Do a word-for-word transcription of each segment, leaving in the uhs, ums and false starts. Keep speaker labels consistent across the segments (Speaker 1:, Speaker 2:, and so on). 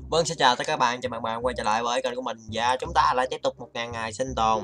Speaker 1: Vâng, xin chào tất cả các bạn, chào mừng bạn quay trở lại với kênh của mình và chúng ta lại tiếp tục một ngàn ngày sinh tồn.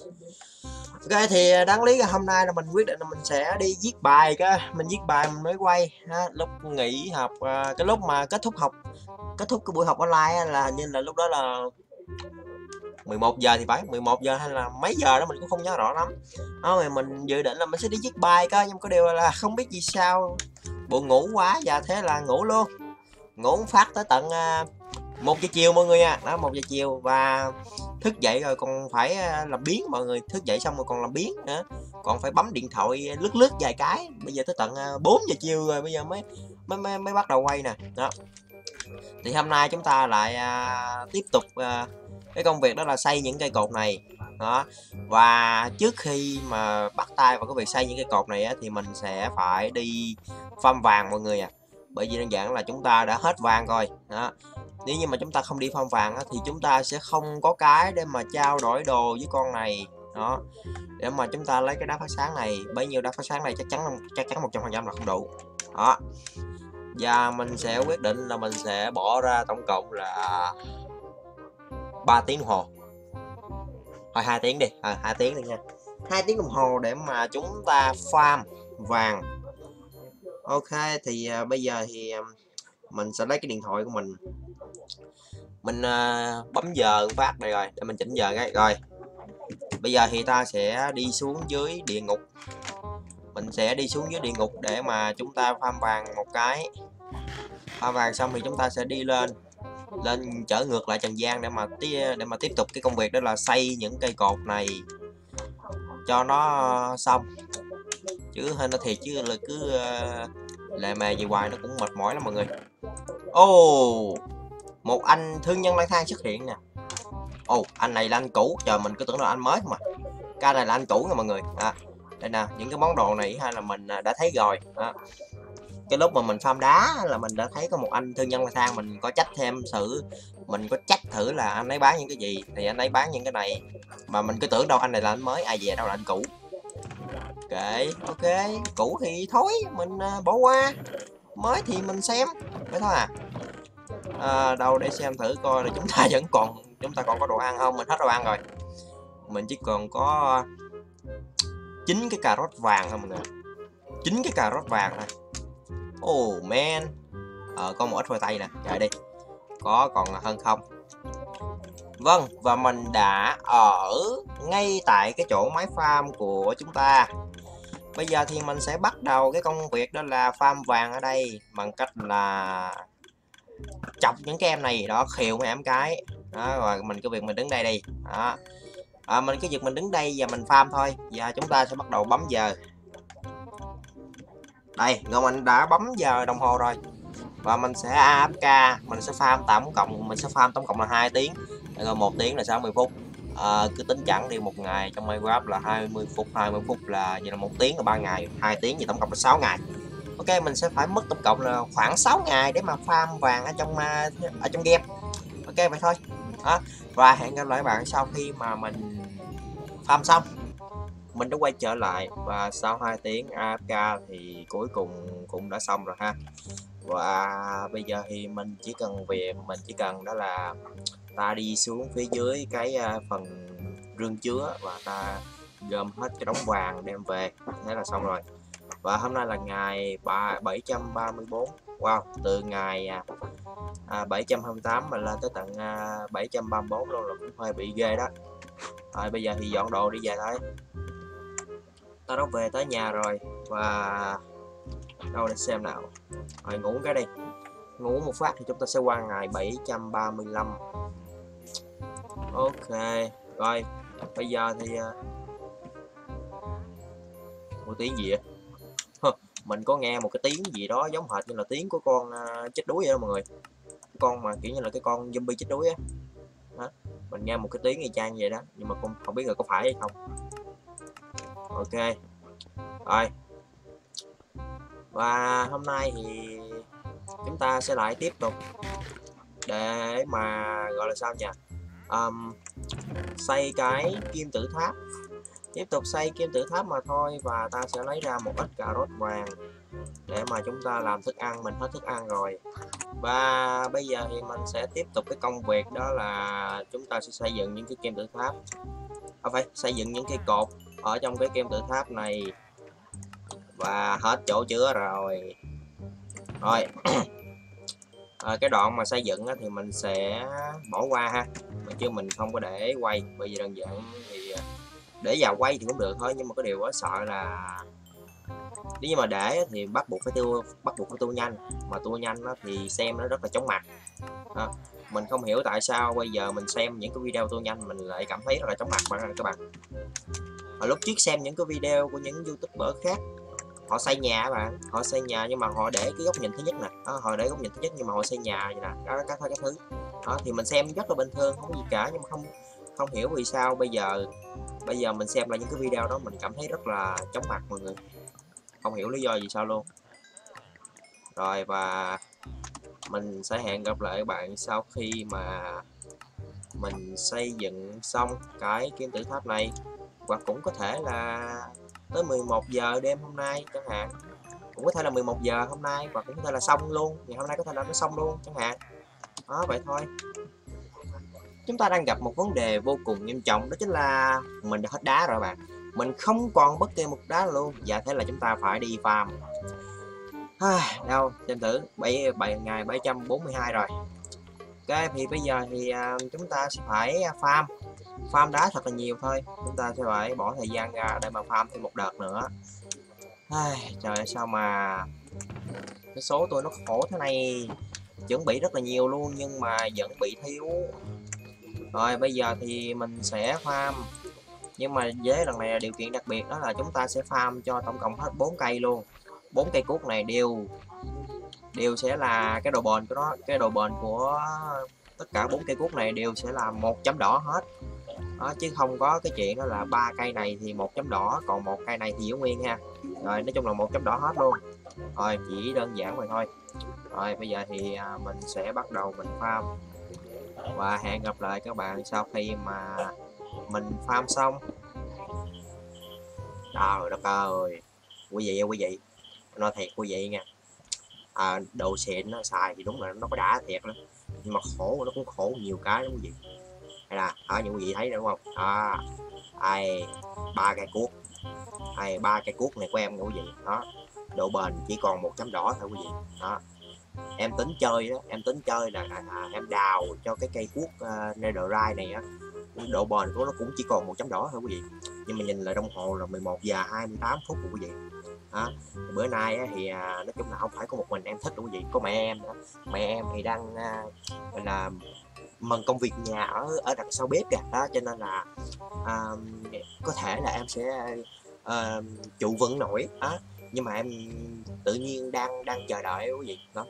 Speaker 1: Ok thì đáng lý là hôm nay là mình quyết định là mình sẽ đi viết bài cơ, mình viết bài mình mới quay ha, lúc nghỉ học à, cái lúc mà kết thúc học, kết thúc cái buổi học online á, là hình như là lúc đó là mười một giờ thì phải, mười một giờ hay là mấy giờ đó mình cũng không nhớ rõ lắm. Đó, rồi mình dự định là mình sẽ đi viết bài cơ, nhưng có điều là không biết vì sao buồn ngủ quá và thế là ngủ luôn. Ngủ phát tới tận à, một giờ chiều mọi người à, đó một giờ chiều và thức dậy rồi còn phải làm biếng mọi người, thức dậy xong rồi còn làm biếng nữa, còn phải bấm điện thoại lướt lướt vài cái. Bây giờ tới tận bốn giờ chiều rồi bây giờ mới mới mới, mới bắt đầu quay nè. Đó thì hôm nay chúng ta lại à, tiếp tục à, cái công việc đó là xây những cây cột này đó. Và trước khi mà bắt tay vào cái việc xây những cây cột này á, thì mình sẽ phải đi farm vàng mọi người à, bởi vì đơn giản là chúng ta đã hết vàng rồi đó. Nếu như mà chúng ta không đi farm vàng á, thì chúng ta sẽ không có cái để mà trao đổi đồ với con này đó, để mà chúng ta lấy cái đá phát sáng này. Bấy nhiêu đá phát sáng này chắc chắn chắc chắn một trăm phần trăm là không đủ đó. Và mình sẽ quyết định là mình sẽ bỏ ra tổng cộng là ba tiếng đồng hồ, thôi hai tiếng đi, à, hai tiếng đi nha, hai tiếng đồng hồ để mà chúng ta farm vàng. Ok thì uh, bây giờ thì uh, mình sẽ lấy cái điện thoại của mình, mình uh, bấm giờ phát đây rồi để mình chỉnh giờ cái rồi. Bây giờ thì ta sẽ đi xuống dưới địa ngục, mình sẽ đi xuống dưới địa ngục để mà chúng ta farm vàng một cái. Farm vàng xong thì chúng ta sẽ đi lên lên trở ngược lại trần gian để mà để mà tiếp tục cái công việc đó là xây những cây cột này cho nó xong. Chứ hơi nó thiệt chứ là cứ uh, lề mề gì hoài nó cũng mệt mỏi lắm mọi người. Ồ oh, một anh thương nhân lang thang xuất hiện nè. Ồ oh, anh này là anh cũ, chờ mình cứ tưởng là anh mới mà. Cái này là anh cũ nha mọi người. À, đây nè, những cái món đồ này hay là mình đã thấy rồi. À, cái lúc mà mình farm đá là mình đã thấy có một anh thương nhân lang thang, mình có trách thêm sự mình có trách thử là anh ấy bán những cái gì thì anh ấy bán những cái này, mà mình cứ tưởng đâu anh này là anh mới, ai về đâu là anh cũ. Ok ok, cũ thì thôi mình uh, bỏ qua, mới thì mình xem vậy thôi à. À đâu để xem thử coi là chúng ta vẫn còn chúng ta còn có đồ ăn không. Mình hết đồ ăn rồi, mình chỉ còn có chín cái cà rốt vàng thôi mọi người, chín cái cà rốt vàng này. Oh man, ờ, có một ít khoai tây nè, chạy đi, có còn hơn không. Vâng, và mình đã ở ngay tại cái chỗ máy farm của chúng ta. Bây giờ thì mình sẽ bắt đầu cái công việc đó là farm vàng ở đây bằng cách là chọc những cái em này đó, khiêu mấy em cái đó. Rồi mình cứ việc mình đứng đây đi đó. À, mình cứ việc mình đứng đây và mình farm thôi. Và chúng ta sẽ bắt đầu bấm giờ. Đây, rồi mình đã bấm giờ đồng hồ rồi. Và mình sẽ a ép ca, mình sẽ farm tổng cộng mình sẽ farm tổng cộng là hai tiếng, rồi một tiếng là sáu mươi phút. À, cứ tính chẳng đi, một ngày trong Minecraft là hai mươi phút, hai mươi phút là vậy là một tiếng là ba ngày, hai tiếng thì tổng cộng là sáu ngày. Ok, mình sẽ phải mất tổng cộng là khoảng sáu ngày để mà farm vàng ở trong ở trong game. Ok vậy thôi đó. Và hẹn gặp lại bạn sau khi mà mình farm xong. Mình đã quay trở lại và sau hai tiếng a ép ca thì cuối cùng cũng đã xong rồi ha. Và bây giờ thì mình chỉ cần việc mình chỉ cần đó là ta đi xuống phía dưới cái phần rương chứa và ta gom hết cái đống vàng đem về, thế là xong rồi. Và hôm nay là ngày bảy trăm ba mươi bốn. Wow, từ ngày à, bảy trăm hai mươi tám mà lên tới tận à, bảy trăm ba mươi bốn luôn, là cũng hơi bị ghê đó. Rồi bây giờ thì dọn đồ đi về thôi. Ta đã về tới nhà rồi và đâu để xem nào. Rồi ngủ cái đi, ngủ một phát thì chúng ta sẽ qua ngày bảy trăm ba mươi lăm. Ok rồi bây giờ thì một tiếng gì vậy? Mình có nghe một cái tiếng gì đó giống hệt như là tiếng của con uh, chết đuối vậy đó mọi người, con mà kiểu như là cái con zombie chết đuối á đó. Mình nghe một cái tiếng y chang vậy đó, nhưng mà không không biết là có phải hay không. Ok rồi, và hôm nay thì chúng ta sẽ lại tiếp tục để mà gọi là sao nhỉ, um, xây cái kim tự tháp, tiếp tục xây kim tự tháp mà thôi. Và ta sẽ lấy ra một ít cà rốt vàng để mà chúng ta làm thức ăn, mình hết thức ăn rồi. Và bây giờ thì mình sẽ tiếp tục cái công việc, đó là chúng ta sẽ xây dựng những cái kim tự tháp, không phải xây dựng những cái cột ở trong cái kim tự tháp này. Và hết chỗ chứa rồi. Rồi à, cái đoạn mà xây dựng thì mình sẽ bỏ qua ha, chứ mình không có để quay, bởi vì đơn giản thì để vào quay thì cũng được thôi, nhưng mà có điều quá sợ là nếu như mà để thì bắt buộc phải tua bắt buộc phải tua nhanh, mà tua nhanh đó thì xem nó rất là chóng mặt đó. Mình không hiểu tại sao bây giờ mình xem những cái video tua nhanh mình lại cảm thấy rất là chóng mặt bạn các bạn. Và lúc trước xem những cái video của những youtuber khác, họ xây nhà các bạn, họ xây nhà nhưng mà họ để cái góc nhìn thứ nhất nè, đó, họ để góc nhìn thứ nhất nhưng mà họ xây nhà vậy nè, đó các các thứ đó thì mình xem rất là bình thường, không có gì cả, nhưng mà không không hiểu vì sao bây giờ bây giờ mình xem lại những cái video đó mình cảm thấy rất là chóng mặt mọi người, không hiểu lý do gì sao luôn. Rồi và mình sẽ hẹn gặp lại các bạn sau khi mà mình xây dựng xong cái kim tự tháp này, hoặc cũng có thể là tới mười một giờ đêm hôm nay chẳng hạn, cũng có thể là mười một giờ hôm nay, và cũng có thể là xong luôn ngày hôm nay, có thể là nó xong luôn chẳng hạn đó. Vậy thôi, chúng ta đang gặp một vấn đề vô cùng nghiêm trọng, đó chính là mình đã hết đá rồi bạn, mình không còn bất kỳ một đá luôn, và thế là chúng ta phải đi farm. Đâu xem thử bảy bảy ngày bảy trăm bốn mươi hai rồi. Ok thì bây giờ thì uh, chúng ta sẽ phải farm farm đá thật là nhiều thôi, chúng ta sẽ phải bỏ thời gian ra để mà farm thêm một đợt nữa. Ai, trời ơi, sao mà cái số tôi nó khổ thế này, chuẩn bị rất là nhiều luôn nhưng mà vẫn bị thiếu. Rồi bây giờ thì mình sẽ farm, nhưng mà với lần này là điều kiện đặc biệt, đó là chúng ta sẽ farm cho tổng cộng hết bốn cây luôn. Bốn cây cuốc này đều đều sẽ là cái độ bền của nó, cái độ bền của tất cả bốn cây cuốc này đều sẽ là một chấm đỏ hết đó, chứ không có cái chuyện đó là ba cây này thì một chấm đỏ, còn một cây này thì giữ nguyên ha. Rồi nói chung là một chấm đỏ hết luôn. Rồi chỉ đơn giản vậy thôi. Rồi bây giờ thì mình sẽ bắt đầu mình farm, và hẹn gặp lại các bạn sau khi mà mình farm xong. Trời đất ơi quý vị ơi, quý vị nói thiệt quý vị nha, à, đồ xịn nó xài thì đúng là nó có đã thiệt đó, nhưng mà khổ nó cũng khổ nhiều cái đúng không gì, hay là ở những quý vị thấy đúng không, à, ai ba cây cuốc, ai ba cây cuốc này của em quý vị đó, độ bền chỉ còn một chấm đỏ thôi quý vị đó. Em tính chơi đó, em tính chơi là, là, là em đào cho cái cây cuốc uh, netherite này á, độ bền của nó cũng chỉ còn một chấm đỏ thôi quý vị, nhưng mà nhìn lại đồng hồ là mười một giờ hai mươi tám phút rồi quý vị đó. Bữa nay á, thì à, nói chung là không phải có một mình em thích đâu quý vị, có mẹ em nữa. Mẹ em thì đang à, là mần công việc nhà ở ở đằng sau bếp kìa đó, cho nên là à, có thể là em sẽ à, trụ vững nổi đó, nhưng mà em tự nhiên đang đang chờ đợi quý vị đó,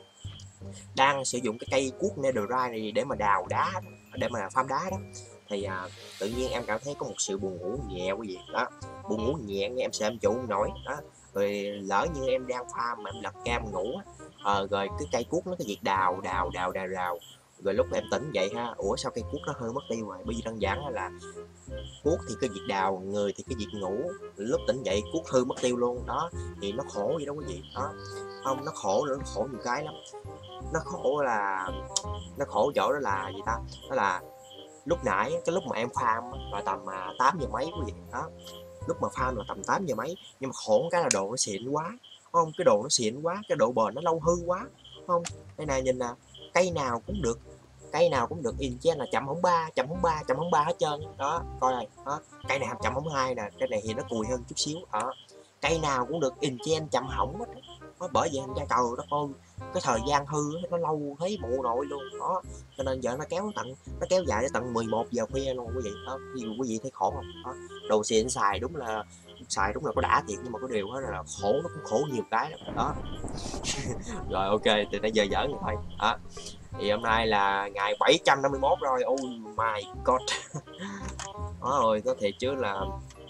Speaker 1: đang sử dụng cái cây cuốc netherite này để mà đào đá, để mà farm đá đó, thì à, tự nhiên em cảm thấy có một sự buồn ngủ nhẹ quý vị đó, buồn ngủ nhẹ em sẽ em trụ nổi đó. Rồi lỡ như em đang farm mà em lật cam ngủ à, rồi cái cây cuốc nó cái việc đào đào đào đào đào rồi lúc em tỉnh dậy ha, ủa sao cây cuốc nó hơi mất tiêu rồi, bởi vì đơn giản là cuốc thì cái việc đào, người thì cái việc ngủ, lúc tỉnh dậy cuốc hư mất tiêu luôn đó, thì nó khổ vậy đó quý vị đó. Không, nó khổ nữa, nó khổ nhiều cái lắm, nó khổ là nó khổ chỗ đó là gì ta, đó là lúc nãy cái lúc mà em farm là tầm à, tám giờ mấy quý vị đó, lúc mà farm là tầm tám giờ mấy, nhưng mà khổ cái là đồ nó xịn quá không, cái đồ nó xịn quá, cái độ bền nó lâu hư quá không. Đây này nhìn nè, cây nào cũng được, cây nào cũng được enchant là chậm hổng ba chậm hổng ba chậm hổng ba hết trơn đó, coi này đó, cây này chậm hổng hai nè, cái này thì nó cùi hơn chút xíu đó, cây nào cũng được enchant chậm hỏng hết đó, bởi vậy thành ra trời đất ơi cái thời gian hư nó lâu thấy bộ nội luôn đó, cho nên giờ nó kéo tận nó kéo dài đến tận mười một giờ khuya luôn quý vị đó. Ví dụ quý vị thấy khổ không đó, đồ xịn xài đúng là xài đúng là có đã thiệt, nhưng mà có điều đó là khổ, nó cũng khổ nhiều cái đó, đó. Rồi ok thì nó giờ giỡn vậy thôi đó. Thì hôm nay là ngày bảy trăm năm mươi mốt rồi, oh my god. Đó rồi có thiệt chứ là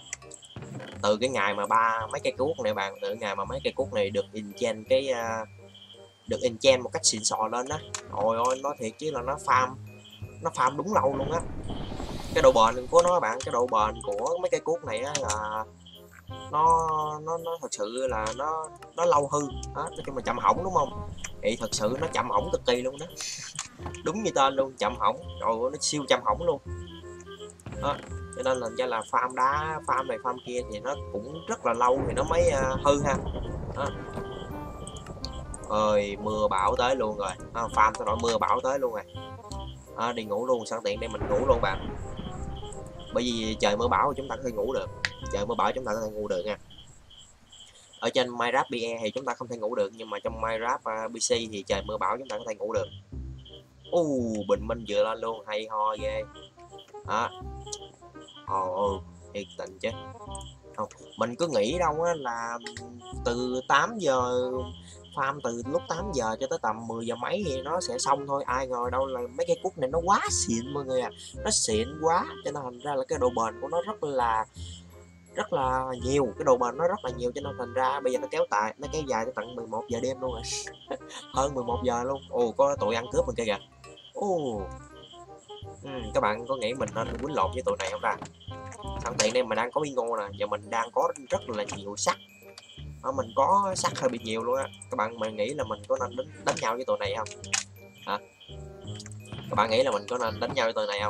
Speaker 1: từ cái ngày mà ba mấy cây cuốc này bạn, từ ngày mà mấy cây cuốc này được enchant cái uh, được enchant một cách xịn sò lên á, rồi ôi nói thiệt chứ là nó farm nó farm đúng lâu luôn á. Cái độ bền của nó bạn, cái độ bền của mấy cây cuốc này á là nó nó nó thật sự là nó nó lâu hư đó, nói chung là chậm hỏng đúng không. thì thật sự nó chậm hỏng cực kỳ luôn đó. Đúng như tên luôn, chậm hỏng, rồi nó siêu chậm hỏng luôn đó. Cho nên là ra là farm đá, farm này farm kia thì nó cũng rất là lâu thì nó mới uh, hư ha đó. Ơi mưa bão tới luôn rồi à, farm tao nói mưa bão tới luôn rồi à, đi ngủ luôn, sẵn tiện đây mình ngủ luôn bạn, bởi vì trời mưa bão chúng ta có thể ngủ được, trời mưa bão chúng ta có thể ngủ được nha. Ở trên Minecraft pê e thì chúng ta không thể ngủ được, nhưng mà trong Minecraft uh, pê xê thì trời mưa bão chúng ta có thể ngủ được. U uh, bình minh vừa lên luôn, hay ho ghê đó. Ồ thiệt tình chứ không, mình cứ nghĩ đâu á là từ tám giờ farm, từ lúc tám giờ cho tới tầm mười giờ mấy thì nó sẽ xong thôi, ai ngờ đâu là mấy cây cúc này nó quá xịn mọi người à, nó xịn quá cho nên thành ra là cái độ bền của nó rất là rất là nhiều, cái độ bền nó rất là nhiều, cho nên thành ra bây giờ nó kéo tại nó kéo dài tới tận mười một giờ đêm luôn rồi. Hơn mười một giờ luôn. Ồ có tụi ăn cướp mình kia kìa. Ồ ừ, các bạn có nghĩ mình nên quýnh lộn với tụi này không ta? Sẵn tiện đây mình đang có bingo nè, giờ mình đang có rất là nhiều sắt à, mình có sắt hơi bị nhiều luôn á. Các bạn mình nghĩ là mình có nên đánh, đánh nhau với tụi này không hả? Các bạn nghĩ là mình có nên đánh nhau với tụi này không?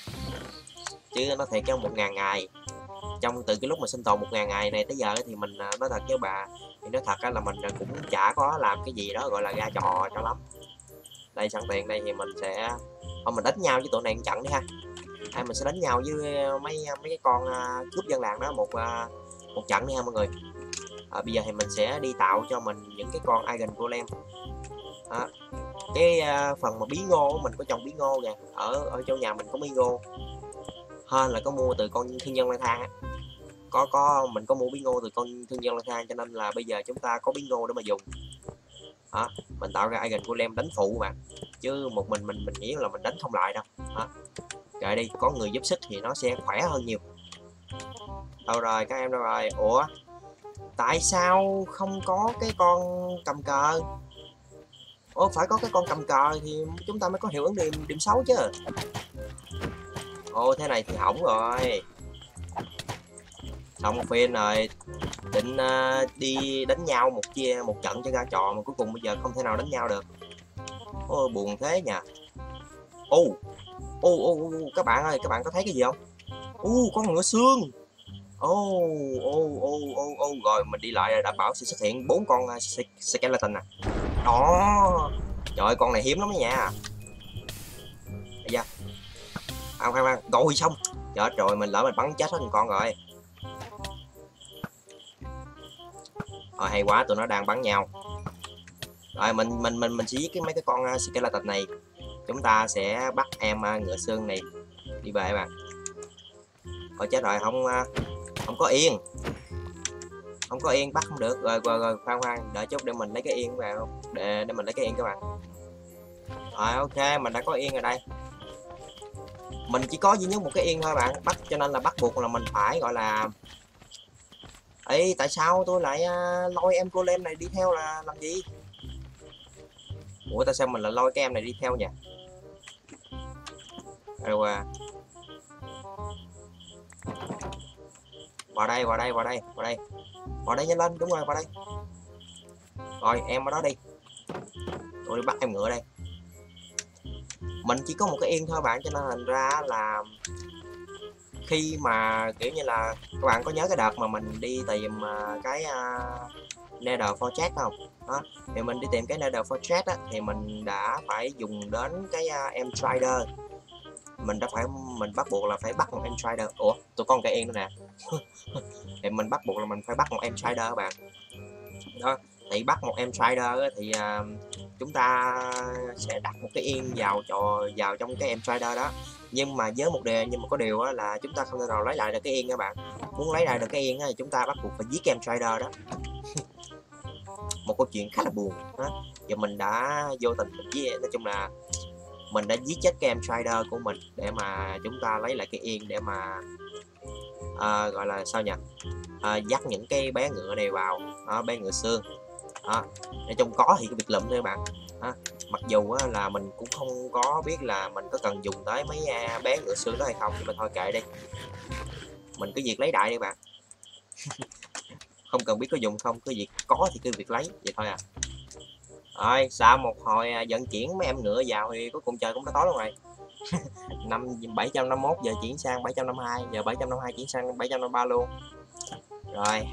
Speaker 1: Chứ nó thiệt trong một ngàn ngày, trong từ cái lúc mà sinh tồn một ngàn ngày này tới giờ thì mình nói thật với bà, thì nói thật là mình cũng chả có làm cái gì đó gọi là ra trò cho lắm. Đây sẵn tiện đây thì mình sẽ không, mình đánh nhau với tụi này trận đi ha. Hay mình sẽ đánh nhau với mấy mấy cái con uh, cướp dân làng đó một uh, một trận đi ha mọi người. À, bây giờ thì mình sẽ đi tạo cho mình những cái con Iron Golem. À, cái uh, phần mà bí ngô mình có trồng bí ngô nè, ở ở chỗ nhà mình có bí ngô, hơn là có mua từ con thương nhân lang thang á. Có có mình có mua bí ngô từ con thương nhân lang thang, cho nên là bây giờ chúng ta có bí ngô để mà dùng. Đó, mình tạo ra Iron Golem đánh phụ mà, chứ một mình mình mình nghĩ là mình đánh không lại đâu. Đó. Rồi đi, có người giúp sức thì nó sẽ khỏe hơn nhiều. Đâu rồi các em, đâu rồi? Ủa tại sao không có cái con cầm cờ? Ủa phải có cái con cầm cờ thì chúng ta mới có hiệu ứng điểm điểm xấu chứ. Ồ thế này thì hỏng rồi, xong phiên rồi, định uh, đi đánh nhau một chia một trận cho ra trò mà cuối cùng bây giờ không thể nào đánh nhau được. Ôi buồn thế nhỉ. Ô ô ô các bạn ơi, các bạn có thấy cái gì không? Ô con ngựa xương. Ô ô ô ô ô rồi mình đi lại đảm bảo sẽ xuất hiện bốn con uh, skeleton nè. Đó trời ơi, con này hiếm lắm đó nha. Bây giờ không không không rồi xong chết rồi, mình lỡ mình bắn chết hết một con rồi. Rồi hay quá, tụi nó đang bắn nhau. Rồi mình mình mình mình sẽ giết cái mấy cái con uh, skeleton này. Chúng ta sẽ bắt em uh, ngựa xương này đi về các bạn. Rồi chết rồi, không uh, không có yên. Không có yên bắt không được. Rồi rồi rồi khoan khoan, đợi chút để mình lấy cái yên vào. Để để mình lấy cái yên các bạn. Rồi ok, mình đã có yên ở đây. Mình chỉ có duy nhất một cái yên thôi bạn, bắt cho nên là bắt buộc là mình phải gọi là ấy. Tại sao tôi lại uh, lôi em golem này đi theo là làm gì? Ủa tại sao mình lại lôi cái em này đi theo nhỉ? Rồi à. Vào đây, vào đây, vào đây, vào đây. Vào đây nhanh lên, đúng rồi, vào đây. Rồi em ở đó đi. Tôi đi bắt em ngựa đây. Mình chỉ có một cái yên thôi bạn, cho nên thành ra là khi mà kiểu như là các bạn có nhớ cái đợt mà mình đi tìm uh, cái uh, Nether Fortress không? Đó, thì mình đi tìm cái Nether Fortress á, thì mình đã phải dùng đến cái uh, Ender. Mình đã phải mình bắt buộc là phải bắt một Ender. Ủa tôi con cái yên nữa nè. Thì mình bắt buộc là mình phải bắt một Ender các bạn. Đó, thì bắt một Ender thì uh, chúng ta sẽ đặt một cái yên vào trò vào trong cái Ender đó. Nhưng mà với một điều, nhưng mà có điều là chúng ta không thể nào lấy lại được cái yên các bạn. Muốn lấy lại được cái yên thì chúng ta bắt buộc phải giết em trader đó. Một câu chuyện khá là buồn đó. Giờ mình đã vô tình mình với, nói chung là mình đã giết chết cái em trader của mình để mà chúng ta lấy lại cái yên, để mà à, gọi là sao nhỉ, à, dắt những cái bé ngựa này vào đó, bé ngựa xương đó. Nói chung có thì cái việc lụm thôi các bạn đó. Mặc dù á, là mình cũng không có biết là mình có cần dùng tới mấy à, bé ngựa xương đó hay không, nhưng mà thôi kệ đi, mình cứ việc lấy đại đi bạn. Không cần biết có dùng không, cứ việc có thì cứ việc lấy vậy thôi à. Rồi sau một hồi vận chuyển mấy em ngựa vào thì cuối cùng trời cũng đã tối luôn rồi. Năm bảy trăm năm mốt giờ chuyển sang bảy trăm năm mươi hai, giờ bảy trăm năm mươi hai chuyển sang bảy trăm năm mươi ba luôn. Rồi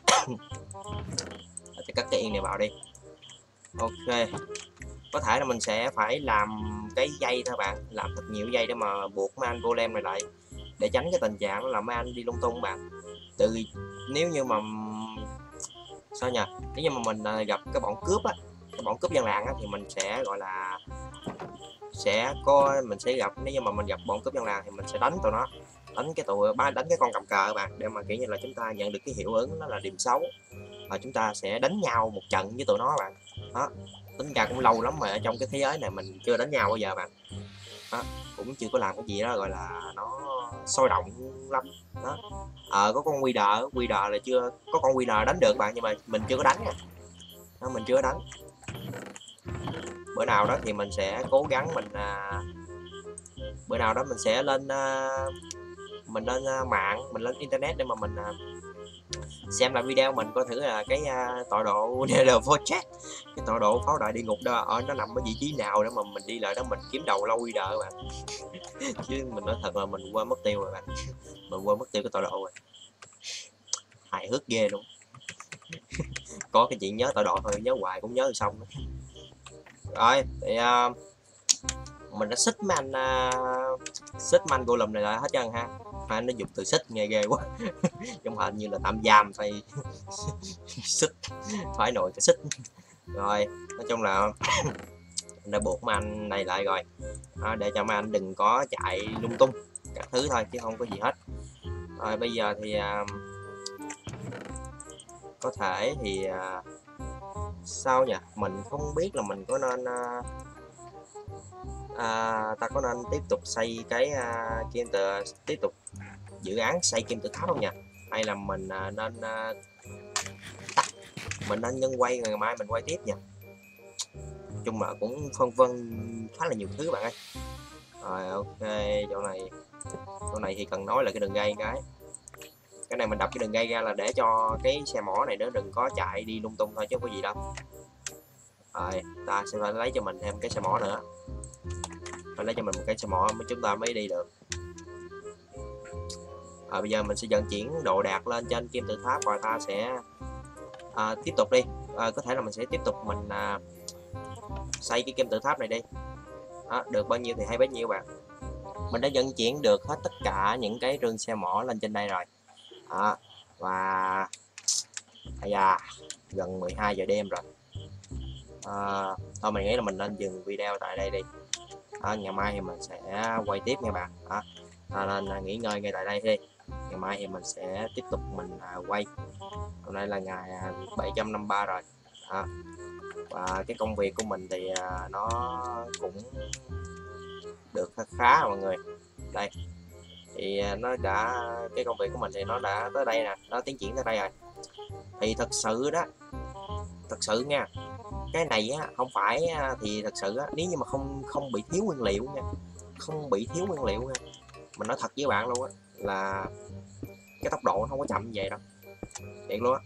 Speaker 1: thì cắt cái yên này vào đi. Ok, có thể là mình sẽ phải làm cái dây thôi bạn, làm thật nhiều dây để mà buộc mấy anh golem này lại, để tránh cái tình trạng là mấy anh đi lung tung bạn. Từ nếu như mà sao nhỉ, nếu như mà mình gặp cái bọn cướp á, cái bọn cướp dân làng á, thì mình sẽ gọi là sẽ có mình sẽ gặp, nếu như mà mình gặp bọn cướp dân làng thì mình sẽ đánh tụi nó, đánh cái tụi ba đánh cái con cầm cờ bạn, để mà kiểu như là chúng ta nhận được cái hiệu ứng đó là điểm xấu, và chúng ta sẽ đánh nhau một trận với tụi nó bạn. Đó, tính ra cũng lâu lắm mà ở trong cái thế giới này mình chưa đánh nhau bao giờ bạn. Đó, cũng chưa có làm cái gì đó gọi là nó sôi động lắm. Đó, ờ có con quy đờ quy đờ là chưa có, con quy đờ đánh được bạn, nhưng mà mình chưa có đánh nha. Đó, mình chưa có đánh. Bữa nào đó thì mình sẽ cố gắng mình à, bữa nào đó mình sẽ lên à, mình lên à, mạng, mình lên internet để mà mình à, xem lại video mình coi thử là cái uh, tọa độ Nether Vortex, cái tọa độ pháo đài địa ngục đó ở nó nằm ở vị trí nào, để mà mình đi lại đó mình kiếm đầu lâu quy đờ bạn. Chứ mình nói thật là mình quên mất tiêu rồi bạn, mình quên mất tiêu cái tọa độ rồi, hài hước ghê luôn. Có cái chuyện nhớ tọa độ thôi, nhớ hoài cũng nhớ được xong. Rồi thì uh, mình đã xích mấy anh uh, xích mấy anh golem này lại hết trơn ha. Hai nó dùng từ xích nghe ghê quá. Trong hình như là tạm giam phải xích, phải nồi cái xích. Rồi nói chung là đã buộc mấy anh này lại rồi, à, để cho mấy anh đừng có chạy lung tung các thứ thôi, chứ không có gì hết. Rồi bây giờ thì à, có thể thì à, sao nhỉ, mình không biết là mình có nên à, à, ta có nên tiếp tục xây cái à, kim tự tiếp tục dự án xây kim tự tháp không nhỉ, hay là mình à, nên à, tắt, mình nên nhân quay ngày mai mình quay tiếp nha. Chung là cũng phân vân khá là nhiều thứ bạn ơi. Rồi ok, chỗ này chỗ này thì cần nói là cái đường ray, cái cái này mình đập cái đường ray ra là để cho cái xe mỏ này nó đừng có chạy đi lung tung thôi chứ không có gì đâu. Rồi ta sẽ phải lấy cho mình thêm cái xe mỏ nữa, phải lấy cho mình một cái xe mỏ mới chúng ta mới đi được. Rồi bây giờ mình sẽ vận chuyển đồ đạc lên trên kim tự tháp, và ta sẽ à, tiếp tục đi, à, có thể là mình sẽ tiếp tục mình à, xây cái kim tự tháp này đi. Đó, được bao nhiêu thì hay bấy nhiêu bạn. Mình đã vận chuyển được hết tất cả những cái rương xe mỏ lên trên đây rồi. Đó, và bây giờ gần mười hai giờ đêm rồi. À, thôi mình nghĩ là mình nên dừng video tại đây đi. À, ngày mai thì mình sẽ quay tiếp nha bạn. Đó, à, nên nghỉ ngơi ngay tại đây đi. Ngày mai thì mình sẽ tiếp tục mình à, quay. Hôm nay là ngày bảy trăm năm mươi ba rồi. Đó. Và cái công việc của mình thì à, nó cũng được khá khá mọi người. Đây thì nó đã, cái công việc của mình thì nó đã tới đây nè, nó tiến triển tới đây rồi. Thì thật sự đó, thật sự nha, cái này á không phải thì thật sự á, nếu như mà không không bị thiếu nguyên liệu nha, không bị thiếu nguyên liệu nha, mình nói thật với bạn luôn á, là cái tốc độ nó không có chậm như vậy đâu, thiệt luôn á.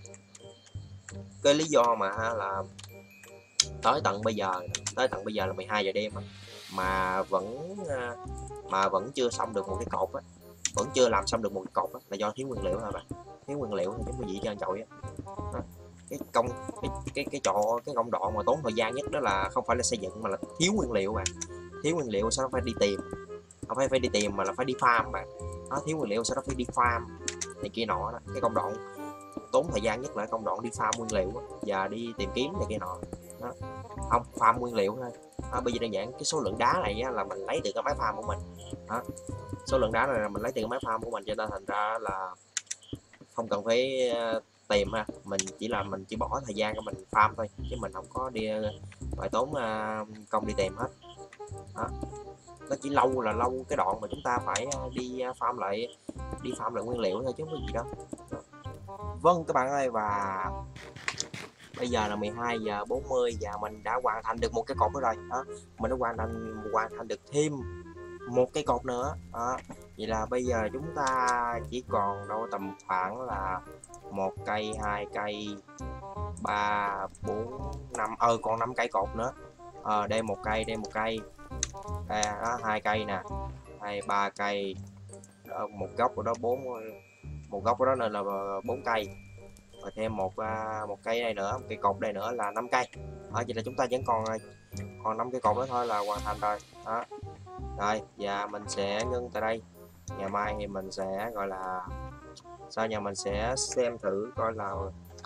Speaker 1: Cái lý do mà ha, là tới tận bây giờ tới tận bây giờ là mười hai giờ đêm á, mà vẫn mà vẫn chưa xong được một cái cột á, vẫn chưa làm xong được một cái cột á, là do thiếu nguyên liệu thôi bạn. Thiếu nguyên liệu thì giống như gì trơn trọi á. Cái công cái cái cái trọ cái công đoạn mà tốn thời gian nhất đó là không phải là xây dựng mà là thiếu nguyên liệu bạn. Thiếu nguyên liệu sao nó phải đi tìm, không phải phải đi tìm mà là phải đi farm bạn. Nó thiếu nguyên liệu sao nó phải đi farm này kia nọ đó. Cái công đoạn tốn thời gian nhất là công đoạn đi farm nguyên liệu đó, và đi tìm kiếm này kia nọ đó. Không, farm nguyên liệu thôi. À, bây giờ đơn giản cái số lượng đá này á, là mình lấy từ cái máy farm của mình đó. Số lượng đá này là mình lấy từ cái máy farm của mình, cho nên thành ra là không cần phải tìm ha, mình chỉ là mình chỉ bỏ thời gian cho mình farm thôi, chứ mình không có đi phải tốn uh, công đi tìm hết đó. Nó chỉ lâu là lâu cái đoạn mà chúng ta phải đi farm lại đi farm lại nguyên liệu thôi chứ không có gì đâu. Vâng các bạn ơi, và bây giờ là mười hai giờ bốn mươi và mình đã hoàn thành được một cái cột nữa rồi đó. Mình đã hoàn thành hoàn thành được thêm một cái cột nữa đó. Vậy là bây giờ chúng ta chỉ còn đâu tầm khoảng là một cây, hai cây, ba, bốn, năm, ờ còn năm cây cột nữa. Ờ đây một cây, đây một cây. Đây đó, hai cây nè. Hai ba cây. Đó, một góc của đó bốn, một góc của đó nên là bốn cây. Và thêm một một cây đây nữa, một cây cột đây nữa là năm cây. Đó, vậy là chúng ta vẫn còn còn năm cây cột nữa thôi là hoàn thành rồi. Đó. Rồi, và mình sẽ ngưng tại đây. Ngày mai thì mình sẽ gọi là sau nhà mình sẽ xem thử coi là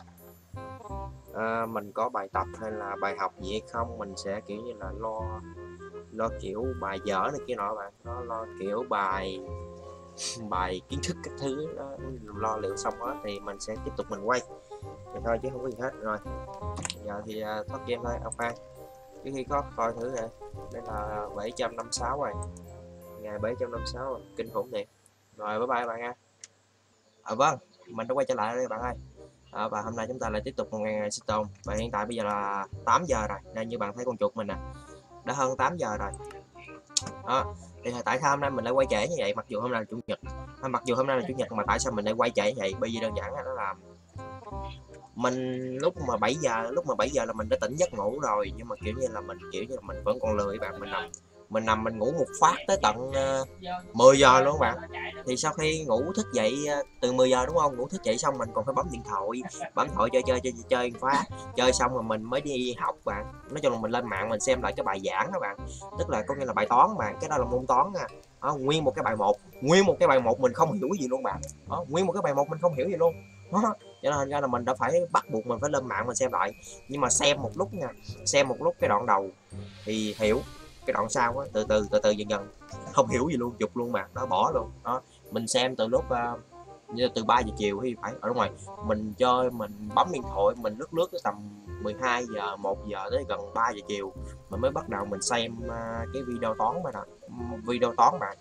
Speaker 1: à, mình có bài tập hay là bài học gì hay không. Mình sẽ kiểu như là lo lo kiểu bài dở này kia nọ bạn, nó lo kiểu bài bài kiến thức các thứ đó, lo liệu xong hết thì mình sẽ tiếp tục mình quay thì thôi chứ không có gì hết. Rồi giờ thì uh, thoát game thôi ông Phan, trước khi có coi thử nè. Đây là bảy trăm năm mươi sáu rồi, ngày bảy trăm năm mươi sáu rồi, kinh khủng thiệt. Rồi bye bye bạn nha. À vâng, mình đã quay trở lại đây bạn ơi. À, và hôm nay chúng ta lại tiếp tục một ngày sinh tồn. Và hiện tại bây giờ là tám giờ rồi, đây như bạn thấy con chuột mình nè, đã hơn tám giờ rồi. Đó, thì tại sao hôm nay mình lại quay trễ như vậy, mặc dù hôm nay là chủ nhật. À, mặc dù hôm nay là chủ nhật mà tại sao mình lại quay trễ như vậy? Bởi vì đơn giản là nó là mình lúc mà bảy giờ, lúc mà bảy giờ là mình đã tỉnh giấc ngủ rồi, nhưng mà kiểu như là mình kiểu như là mình vẫn còn lười bạn, mình nằm mình nằm mình ngủ một phát tới tận uh, mười giờ luôn bạn. Thì sau khi ngủ thức dậy uh, từ mười giờ đúng không, ngủ thức dậy xong mình còn phải bấm điện thoại, bấm thoại chơi chơi chơi chơi phá, chơi xong rồi mình mới đi học bạn. Nói chung là mình lên mạng mình xem lại cái bài giảng đó bạn, tức là có nghĩa là bài toán bạn, cái đó là môn toán nha. Đó, nguyên một cái bài một, nguyên một cái bài một mình không hiểu gì luôn bạn. Đó, nguyên một cái bài một mình không hiểu gì luôn. Đó, cho nên ra là mình đã phải bắt buộc mình phải lên mạng mình xem lại. Nhưng mà xem một lúc nha, xem một lúc cái đoạn đầu thì hiểu, cái đoạn sau á từ từ từ từ dần dần không hiểu gì luôn, dục luôn mà nó bỏ luôn. Đó, mình xem từ lúc uh, như từ ba giờ chiều thì phải ở ngoài mình chơi, mình bấm điện thoại mình lướt lướt tới tầm mười hai giờ một giờ tới gần ba giờ chiều mình mới bắt đầu mình xem uh, cái video toán mà đó, video toán bạn.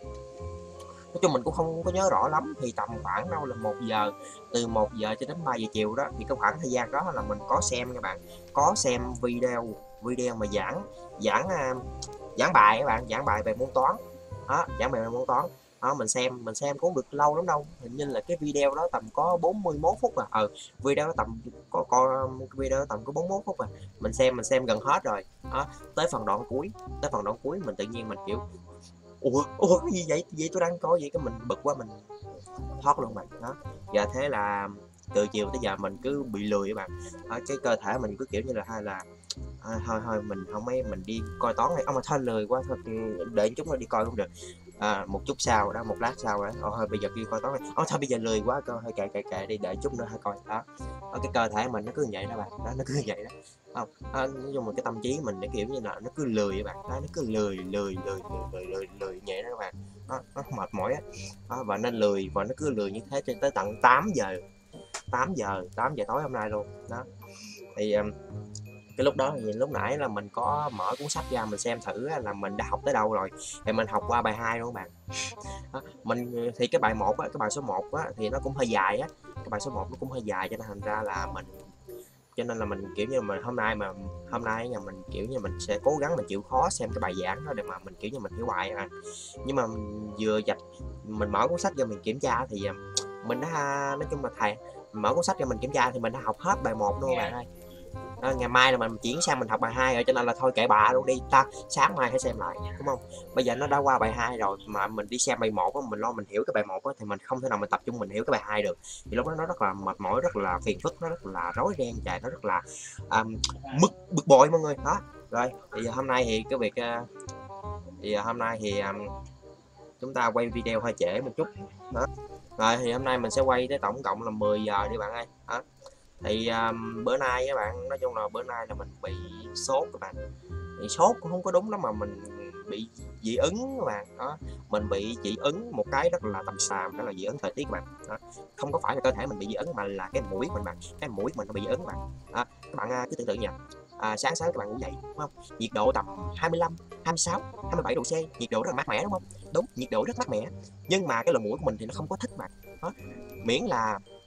Speaker 1: Nói chung mình cũng không có nhớ rõ lắm, thì tầm khoảng đâu là một giờ, từ một giờ cho đến ba giờ chiều đó, thì cái khoảng thời gian đó là mình có xem các bạn, có xem video video mà giảng giảng giảng bài các bạn, giảng bài về môn toán. Đó, giảng bài về môn toán đó, mình xem mình xem cũng được lâu lắm đâu, hình như là cái video đó tầm có bốn mươi mốt phút à. Ừ, video đó tầm có có video đó tầm có bốn mươi mốt phút à. Mình xem mình xem gần hết rồi đó, tới phần đoạn cuối tới phần đoạn cuối mình tự nhiên mình kiểu ủa ủa cái gì vậy, vậy tôi đang coi vậy, cái mình bực quá mình thoát luôn bạn. Đó, và thế là từ chiều tới giờ mình cứ bị lười các bạn. Ở cái cơ thể mình cứ kiểu như là hay là à, thôi thôi mình không mấy mình đi coi toán này, ông mà thôi lười quá thôi để chút nó đi coi không được. À, một chút sau đó, một lát sau đó thôi bây giờ đi coi toán này, oh, thôi bây giờ lười quá coi hơi kệ kệ kệ đi để chút nữa hay coi. Đó, ở cái cơ thể mình nó cứ như vậy đó bạn, đó nó cứ như vậy đó. Không à, nói chung là cái tâm trí mình nó kiểu như là nó cứ lười các bạn. Đó, nó cứ lười lười lười lười lười lười nhẹ đó các bạn. Nó, nó mệt mỏi á. Đó, và nó lười và nó cứ lười như thế cho tới tận tám giờ tám giờ tám giờ tối hôm nay luôn. Đó, thì um, cái lúc đó thì lúc nãy là mình có mở cuốn sách ra mình xem thử là mình đã học tới đâu rồi, thì mình học qua bài hai luôn các bạn. Đó, mình thì cái bài một á, cái bài số một á thì nó cũng hơi dài á, cái bài số một nó cũng hơi dài cho nên thành ra là mình cho nên là mình kiểu như mình hôm nay mà hôm nay nhà mình kiểu như mình sẽ cố gắng mình chịu khó xem cái bài giảng đó để mà mình kiểu như mình hiểu bài à. Nhưng mà vừa dạch mình mở cuốn sách ra mình kiểm tra thì mình đã nói chung là thầy mở cuốn sách ra mình kiểm tra thì mình đã học hết bài một luôn bạn ơi. Đó, ngày mai là mình chuyển sang mình học bài hai rồi, cho nên là thôi kệ bà luôn đi ta, sáng mai hãy xem lại đúng không. Bây giờ nó đã qua bài hai rồi mà mình đi xem bài một á, mình lo mình hiểu cái bài một á thì mình không thể nào mình tập trung mình hiểu cái bài hai được, thì lúc đó nó rất là mệt mỏi, rất là phiền phức, nó rất là rối ren chạy, nó rất là um, bực bực bội mọi người. Đó, rồi thì hôm nay thì cái việc uh, thì hôm nay thì um, chúng ta quay video hơi trễ một chút. Đó, rồi thì hôm nay mình sẽ quay tới tổng cộng là mười giờ đi bạn ơi. Đó, thì um, bữa nay các bạn, nói chung là bữa nay là mình bị sốt các bạn, thì sốt cũng không có đúng lắm mà mình bị dị ứng các bạn. Đó, mình bị dị ứng một cái rất là tầm xàm, đó là dị ứng thời tiết các bạn. Đó, không có phải là cơ thể mình bị dị ứng mà là cái mũi mình bạn, cái mũi mình nó bị dị ứng các bạn. Đó, các bạn cứ tưởng tượng nha, à, sáng sáng các bạn ngủ dậy đúng không, nhiệt độ tầm hai mươi lăm, hai mươi sáu, hai mươi bảy độ C, nhiệt độ rất là mát mẻ đúng không, đúng, nhiệt độ rất mát mẻ, nhưng mà cái lỗ mũi của mình thì nó không có thích bạn. Đó, miễn là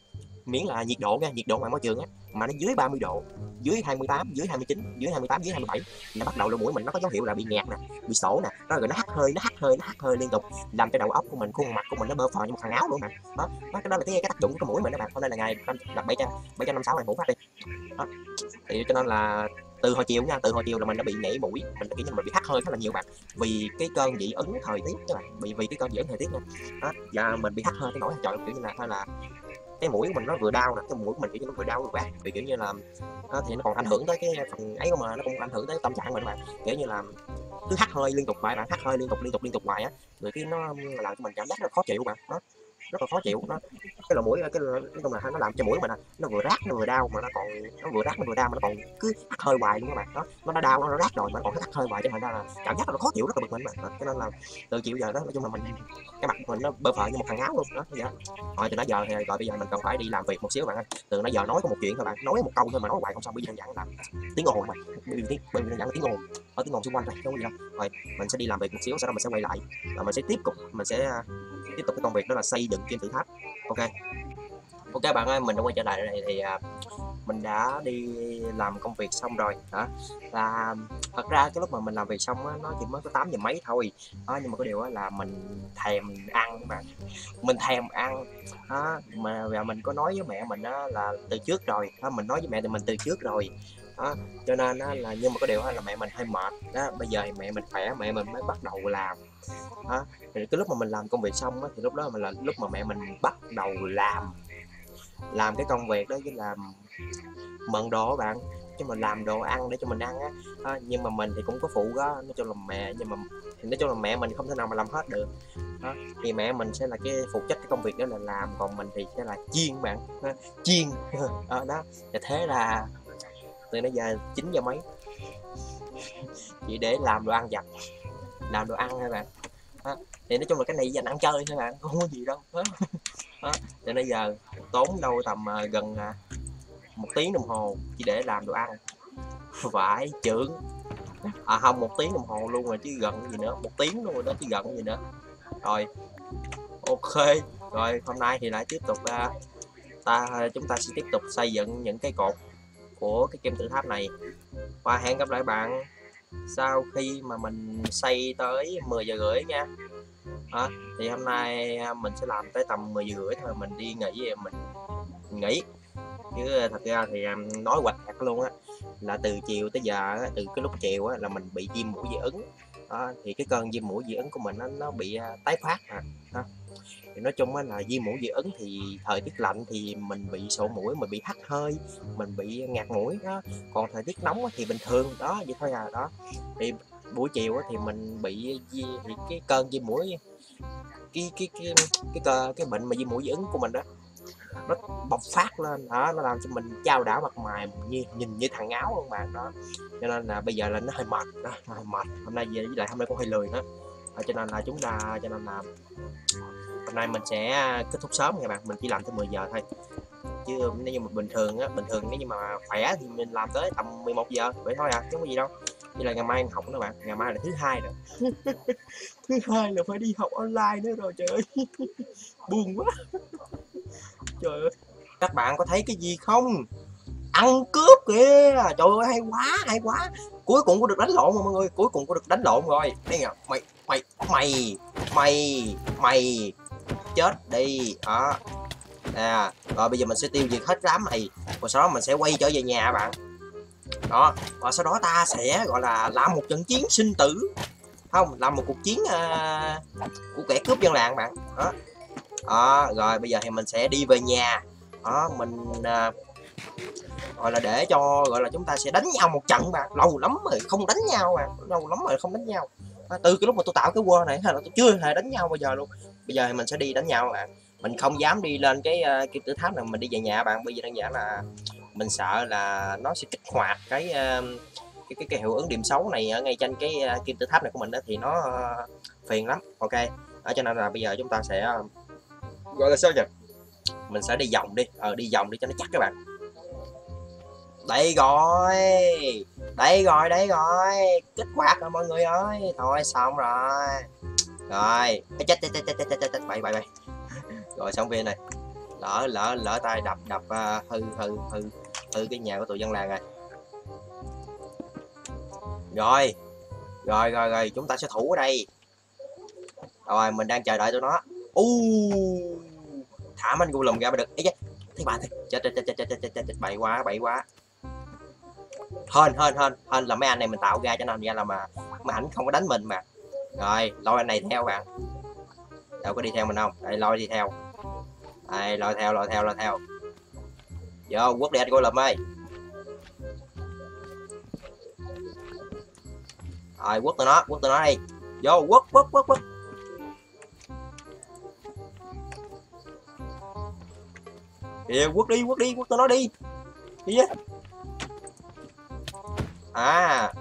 Speaker 1: miễn là nhiệt độ nha, nhiệt độ ngoài môi trường á mà nó dưới ba mươi độ, dưới hai mươi tám, dưới hai mươi chín, dưới hai mươi tám, dưới hai mươi bảy là bắt đầu lỗ mũi mình nó có dấu hiệu là bị nghẹt nè, bị sổ nè, đó rồi nó hắt hơi, nó hắt hơi, nó hắt hơi liên tục, làm cho đầu óc của mình, khuôn mặt của mình nó bơ phờ như một thằng áo luôn mà. Đó, đó cái đó là cái, cái tác dụng của cái mũi mình đó bạn. Hôm nay là ngày là bảy trăm bảy trăm năm sáu ngày ngủ phát đi. Đó. Thì cho nên là từ hồi chiều nha, từ hồi chiều là mình đã bị nhảy mũi, mình kiểu như mình bị hắt hơi khá là nhiều bạn, vì cái cơn dị ứng thời tiết các bạn, bị vì cái cơn dị ứng thời tiết nha. Đó, và mình bị hắt hơi cái nỗi trời kiểu như là hay là cái mũi của mình nó vừa đau nè, cái mũi của mình kiểu như nó vừa đau vừa bạn, vì kiểu như là đó, thì nó còn ảnh hưởng tới cái phần ấy của mình, nó cũng ảnh hưởng tới tâm trạng mình các bạn, kiểu như là cứ hắt hơi liên tục vậy bạn, hắt hơi liên tục liên tục liên tục hoài á, rồi cái nó làm cho mình cảm giác rất khó chịu bạn. Đó, rất là khó chịu. Nó cái lỗ mũi cái nói chung là nó làm cho mũi mình nó vừa rát nó vừa đau, mà nó còn nó vừa rát nó vừa đau mà nó còn cứ hắt hơi hoài luôn các bạn. Đó, nó đã đau nó rát rồi mà nó còn hắt hơi hoài, cho nên là cảm giác là nó khó chịu, rất là bực mình mà. Cho nên là từ chiều giờ đó nói chung là mình cái mặt mình nó bơ phờ như một thằng áo luôn đó. Vậy đó. Rồi từ nãy giờ thì rồi bây giờ mình cần phải đi làm việc một xíu bạn ơi. Từ nãy giờ nói có một chuyện thôi bạn, nói một câu thôi mà nói hoài không sao, bây giờ dặn làm tiếng ồn mà, bây giờ bây giờ dặn tiếng ồn ở tiếng ồn xung quanh thôi không gì đâu. Rồi mình sẽ đi làm việc một xíu, sau đó mình sẽ quay lại và mình sẽ tiếp tục mình sẽ tiếp tục cái công việc đó là xây dựng kim tự tháp. Ok, ok bạn ơi, mình đã quay trở lại đây thì uh, mình đã đi làm công việc xong rồi hả. Là thật ra cái lúc mà mình làm việc xong á, nó chỉ mới có tám giờ mấy thôi đó, nhưng mà có điều á là mình thèm ăn bạn, mình thèm ăn đó, mà và mình có nói với mẹ mình á là từ trước rồi đó, mình nói với mẹ thì mình từ trước rồi đó, cho nên á là nhưng mà có điều á là mẹ mình hơi mệt đó, bây giờ thì mẹ mình khỏe, mẹ mình mới bắt đầu làm đó. Thì cái lúc mà mình làm công việc xong á, thì lúc đó mình là lúc mà mẹ mình bắt đầu làm làm cái công việc đó chứ làm mận đồ bạn, cho mình làm đồ ăn để cho mình ăn á. À, nhưng mà mình thì cũng có phụ đó, nói chung là mẹ nhưng mà thì nói chung là mẹ mình không thể nào mà làm hết được đó. Thì mẹ mình sẽ là cái phụ trách cái công việc đó là làm, còn mình thì sẽ là chiên bạn, à, chiên đó, đó. Và thế là từ nãy giờ chín giờ mấy chỉ để làm đồ ăn vặt, làm đồ ăn thôi bạn đó. Thì nói chung là cái này dành ăn chơi thôi bạn, không có gì đâu đó. Đó. Từ nãy giờ tốn đâu tầm uh, gần uh, một tiếng đồng hồ chỉ để làm đồ ăn, vãi chưởng. À không, một tiếng đồng hồ luôn rồi chứ gần gì nữa, một tiếng luôn rồi đó chứ gần gì nữa. Rồi ok, rồi hôm nay thì lại tiếp tục uh, ta chúng ta sẽ tiếp tục xây dựng những cái cột của cái kim tự tháp này, và hẹn gặp lại bạn sau khi mà mình xây tới mười giờ rưỡi nha. Đó, thì hôm nay mình sẽ làm tới tầm mười giờ rưỡi thôi, mình đi nghỉ mình nghỉ chứ thật ra thì nói hoạch hạt luôn á, là từ chiều tới giờ từ cái lúc chiều á là mình bị viêm mũi dị ứng đó, thì cái cơn viêm mũi dị ứng của mình nó, nó bị tái phát à đó. Thì nói chung á là viêm mũi dị ứng thì thời tiết lạnh thì mình bị sổ mũi, mình bị hắt hơi, mình bị ngạt mũi đó, còn thời tiết nóng thì bình thường đó, vậy thôi à. Đó thì buổi chiều thì mình bị thì cái cơn viêm mũi cái cái cái cái cái, cái bệnh mà viêm mũi dị ứng của mình đó nó bộc phát lên đó, nó làm cho mình chao đảo mặt mày như nhìn như thằng áo luôn bạn đó. Cho nên là bây giờ là nó hơi mệt đó, nó hơi mệt hôm nay với lại hôm nay cũng hơi lười nữa đó, cho nên là chúng ta cho nên là hôm nay mình sẽ kết thúc sớm nha bạn, mình chỉ làm tới mười giờ thôi, chứ nếu như mà bình thường á bình thường nếu như mà khỏe thì mình làm tới tầm mười một giờ vậy thôi à, chứ không có gì đâu. Như là ngày mai học nữa bạn, ngày mai là thứ hai rồi thứ hai là phải đi học online nữa rồi, trời ơi buồn quá trời ơi. Các bạn có thấy cái gì không, ăn cướp kìa, trời ơi hay quá hay quá, cuối cùng có được đánh lộn rồi mọi người, cuối cùng có được đánh lộn rồi. Đây nè, mày mày mày mày mày chết đi đó à. Rồi bây giờ mình sẽ tiêu diệt hết đám này, và sau đó mình sẽ quay trở về nhà bạn đó, và sau đó ta sẽ gọi là làm một trận chiến sinh tử, không làm một cuộc chiến uh, của kẻ cướp dân làng bạn đó. Đó rồi bây giờ thì mình sẽ đi về nhà đó, mình uh, gọi là để cho gọi là chúng ta sẽ đánh nhau một trận bạn, lâu lắm rồi không đánh nhau bạn, lâu lắm rồi không đánh nhau à, từ cái lúc mà tôi tạo cái world này là tôi chưa hề đánh nhau bao giờ luôn. Bây giờ thì mình sẽ đi đánh nhau bạn, mình không dám đi lên cái uh, kim tự tháp này, mình đi về nhà bạn. Bây giờ đơn giản là mình sợ là nó sẽ kích hoạt cái uh, cái, cái cái hiệu ứng điểm xấu này ở ngay trên cái uh, kim tự tháp này của mình đó, thì nó uh, phiền lắm. Ok đó, cho nên là bây giờ chúng ta sẽ uh, gọi là sao nhỉ, mình sẽ đi vòng đi ờ đi vòng đi cho nó chắc các bạn. Đây rồi đây rồi đây rồi kích hoạt rồi mọi người ơi, thôi xong rồi rồi chết chết chết chết chết chết bậy bậy bậy rồi xong viên này lỡ lỡ lỡ tay đập đập uh, hư hư hư hư cái nhà của tụi dân làng rồi. Rồi rồi rồi rồi chúng ta sẽ thủ ở đây. Rồi mình đang chờ đợi tụi nó. U thả anh golem ra mới được. Ấy chứ thấy bạn chết chết chết chết chết chết chết bậy quá bậy quá. Hên hên hên hên là mấy anh này mình tạo ra cho nên ra là mà mà ảnh không có đánh mình mà. Rồi lôi anh này theo bạn. Đâu có đi theo mình không? Đây lôi đi theo. Đây lôi theo lôi theo lôi theo. Vô quất đi anh golem ơi. Rồi quất tụi nó quất tụi nó đi. Vô quất quất quất quất. Kìa quất đi quất đi quất tụi nó đi. Đi á. À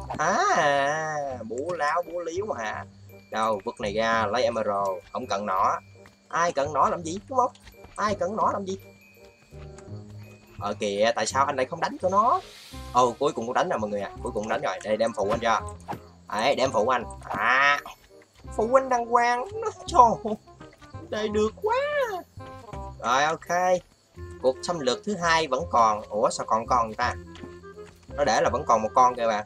Speaker 1: à bố láo bố liếu hả? Đâu vứt này ra lấy emerald, không cần nỏ. Ai cần nỏ làm gì đúng không? Ai cần nỏ làm gì? Ờ kìa tại sao anh lại không đánh cho nó? Ồ cuối cùng cũng đánh rồi mọi người à, cuối cùng đánh rồi. Đây đem phụ anh cho. Đấy đem phụ anh. À phụ anh đăng quang. Trời đây được quá. Rồi ok. Cuộc xâm lược thứ hai vẫn còn. Ủa sao còn con người ta? Nó để là vẫn còn một con kìa bạn.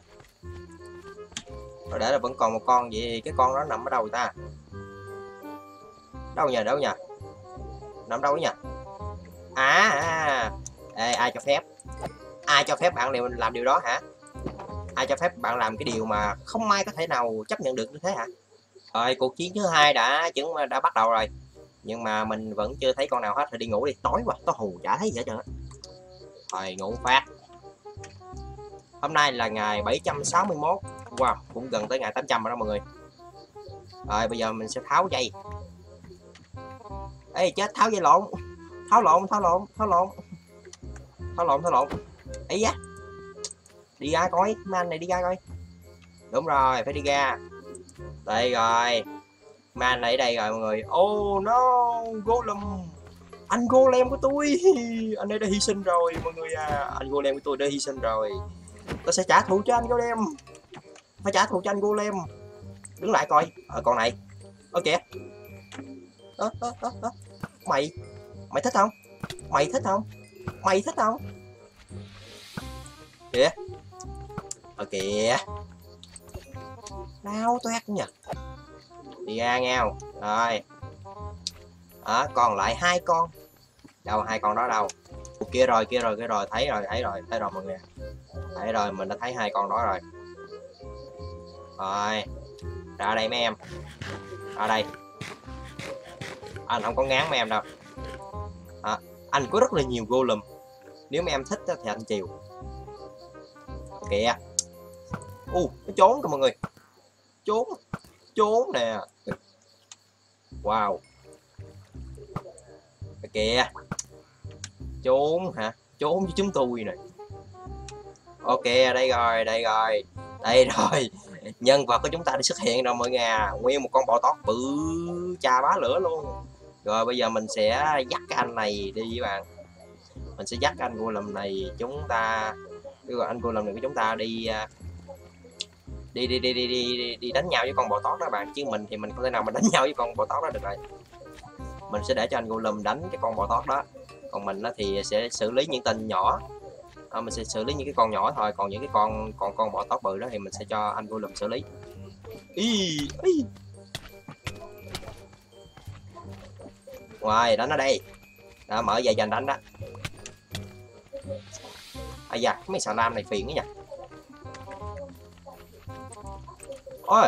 Speaker 1: Nó để là vẫn còn một con gì? Cái con đó nằm ở đâu người ta? Đâu nhờ đâu nhờ? Nằm đâu nhỉ? À, à. Ê, ai cho phép? Ai cho phép bạn làm điều đó hả? Ai cho phép bạn làm cái điều mà không ai có thể nào chấp nhận được như thế hả? Rồi cuộc chiến thứ hai đã chứng đã bắt đầu rồi. Nhưng mà mình vẫn chưa thấy con nào hết. Thôi đi ngủ đi, tối quá, tối hù chả thấy gì hết trơn á. Rồi ngủ phát. Hôm nay là ngày bảy trăm sáu mươi mốt. Wow, cũng gần tới ngày tám trăm rồi đó mọi người. Rồi bây giờ mình sẽ tháo dây. Ê chết tháo dây lộn. Tháo lộn, tháo lộn, tháo lộn. Tháo lộn, tháo lộn. Ấy da. Đi ra coi, mấy anh này đi ra coi. Đúng rồi, phải đi ra. Đây rồi. Mấy anh này ở đây rồi mọi người. Oh no, golem. Anh golem của tôi. Anh ấy đã hy sinh rồi mọi người à. Anh golem của tôi đã hy sinh rồi. Tôi sẽ trả thù cho anh golem. Phải trả thù cho anh golem. Đứng lại coi. Ờ con này. Ơ kìa. Ơ ơ ơ ơ. Mày. Mày thích không? Mày thích không? Mày thích không? Kìa. Ờ kìa. Đau toét nhỉ. Đi ra nhau. Rồi. Đó, còn lại hai con. Đâu hai con đó đâu? Ủa, kia rồi, kia rồi, kia rồi, thấy rồi, thấy rồi, thấy rồi mọi người. Thấy rồi, mình đã thấy hai con đó rồi. Rồi. Ra đây mấy em. Ra đây. Anh không có ngán mấy em đâu. À, anh có rất là nhiều golem. Nếu mấy em thích thì anh chiều. Kìa. U, uh, nó trốn kìa mọi người. Trốn. Trốn nè. Wow. Kìa. Trốn hả? Trốn với chúng tôi nè. Ok, đây rồi, đây rồi. Đây rồi. Nhân vật của chúng ta đã xuất hiện rồi mọi người à. Nguyên một con bò tót bự chà bá lửa luôn. Rồi bây giờ mình sẽ dắt cái anh này đi các bạn. Mình sẽ dắt cái anh golem này chúng ta rồi anh golem này của chúng ta đi đi đi đi đi đi đi đánh nhau với con bò tót đó bạn, chứ mình thì mình không thể nào mà đánh nhau với con bò tót đó được rồi. Mình sẽ để cho anh golem đánh cái con bò tót đó, còn mình thì sẽ xử lý những tên nhỏ. À, mình sẽ xử lý những cái con nhỏ thôi, còn những cái con còn con bò tót bự đó thì mình sẽ cho anh golem xử lý. Ý, ý. Ngoài đánh nó đây đó, mở dây dành đánh đó. À da, mấy xà lam này phiền quá nhỉ. Ôi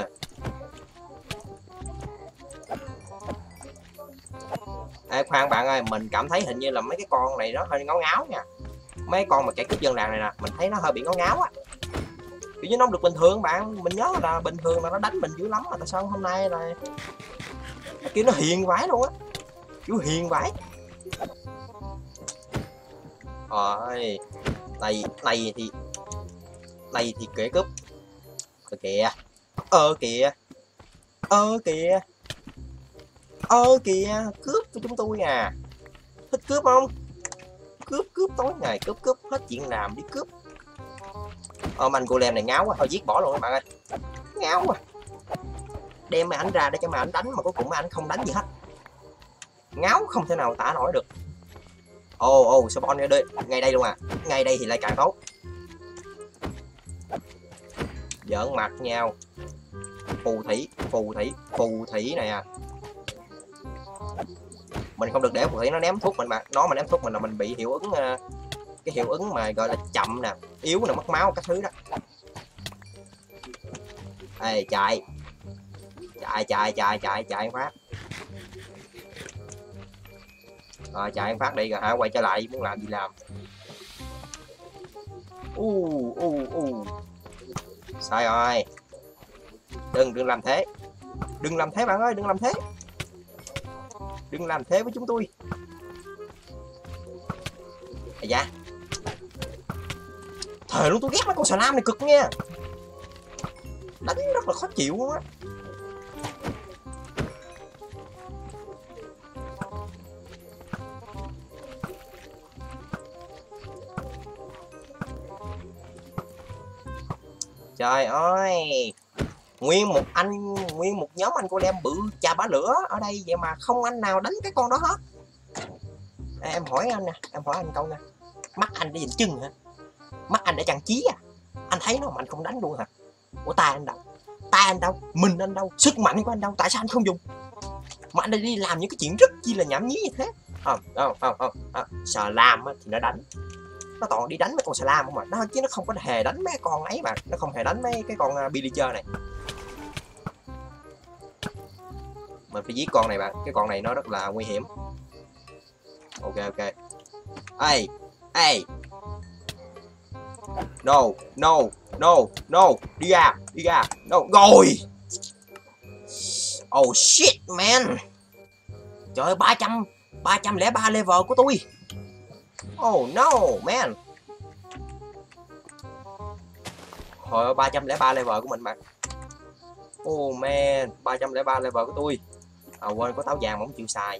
Speaker 1: ê, khoan bạn ơi, mình cảm thấy hình như là mấy cái con này nó hơi ngáo ngáo nha. Mấy con mà kẻ cướp dân làng này nè, mình thấy nó hơi bị ngáo ngáo á. Kiểu như nó không được bình thường bạn. Mình nhớ là bình thường là nó đánh mình dữ lắm mà tại sao hôm nay là kiểu nó hiền vãi luôn á. Kiểu hiền vãi. Rồi này này thì này thì kẻ cướp. Ờ kìa. Ơ kìa. Ơ kìa. Ơ kìa. Cướp của chúng tôi à. Thích cướp không? Cướp cướp tối ngày cướp cướp hết chuyện làm đi cướp. Ờ anh golem này ngáo quá, thôi giết bỏ luôn các bạn ơi. Ngáo quá. Đem mấy ảnh ra để cho mấy ảnh đánh mà cuối cùng mấy ảnh không đánh gì hết. Ngáo không thể nào tả nổi được. Ồ ồ spawn ngay đây, ngay đây luôn à. Ngay đây thì lại càng tốt. Giỡn mặt nhau. Phù thủy, phù thủy, phù thủy này à. Mình không được để phù thủy nó ném thuốc mình mà. Nó mà ném thuốc mình là mình bị hiệu ứng, cái hiệu ứng mà gọi là chậm nè, yếu nè, mất máu các thứ đó. Ê chạy. Chạy chạy chạy chạy chạy phát. Rồi chạy phát đi rồi hả, quay trở lại muốn làm gì làm. U u u. Sai rồi. Đừng đừng làm thế. Đừng làm thế bạn ơi, đừng làm thế. Đừng làm thế với chúng tôi. Ây da. Thời luôn tôi ghét mấy con xà lam này cực nha. Đánh rất là khó chịu luôn á. Trời ơi. Nguyên một anh, nguyên một nhóm anh cô đem bự chà bá lửa ở đây vậy mà không anh nào đánh cái con đó hết. À, em hỏi anh nè, em hỏi anh câu nè. Mắt anh để nhìn chừng hả? Mắt anh để trang trí à? Anh thấy nó mà anh không đánh luôn hả? Ủa tay anh đâu? Tay anh đâu? Mình anh đâu? Sức mạnh của anh đâu? Tại sao anh không dùng? Mà anh đi làm những cái chuyện rất chi là nhảm nhí như thế. Không, không, không, không. À, xà lam thì nó đánh. Nó toàn đi đánh mấy con xà lam không mà. Nó chứ nó không có hề đánh mấy con ấy mà. Nó không hề đánh mấy cái con uh, pillager này. Mình phải giết con này bạn. Cái con này nó rất là nguy hiểm. Ok ok. Ê, ê. No, no, no, no. Đi ra, đi ra. No, rồi. Oh shit man. Trời ơi, ba trăm, ba trăm lẻ ba level của tôi. Oh no man. Hồi ba trăm lẻ ba level của mình mà. Oh man, ba trăm lẻ ba level của tôi. À quên, có táo vàng mà không chịu xài.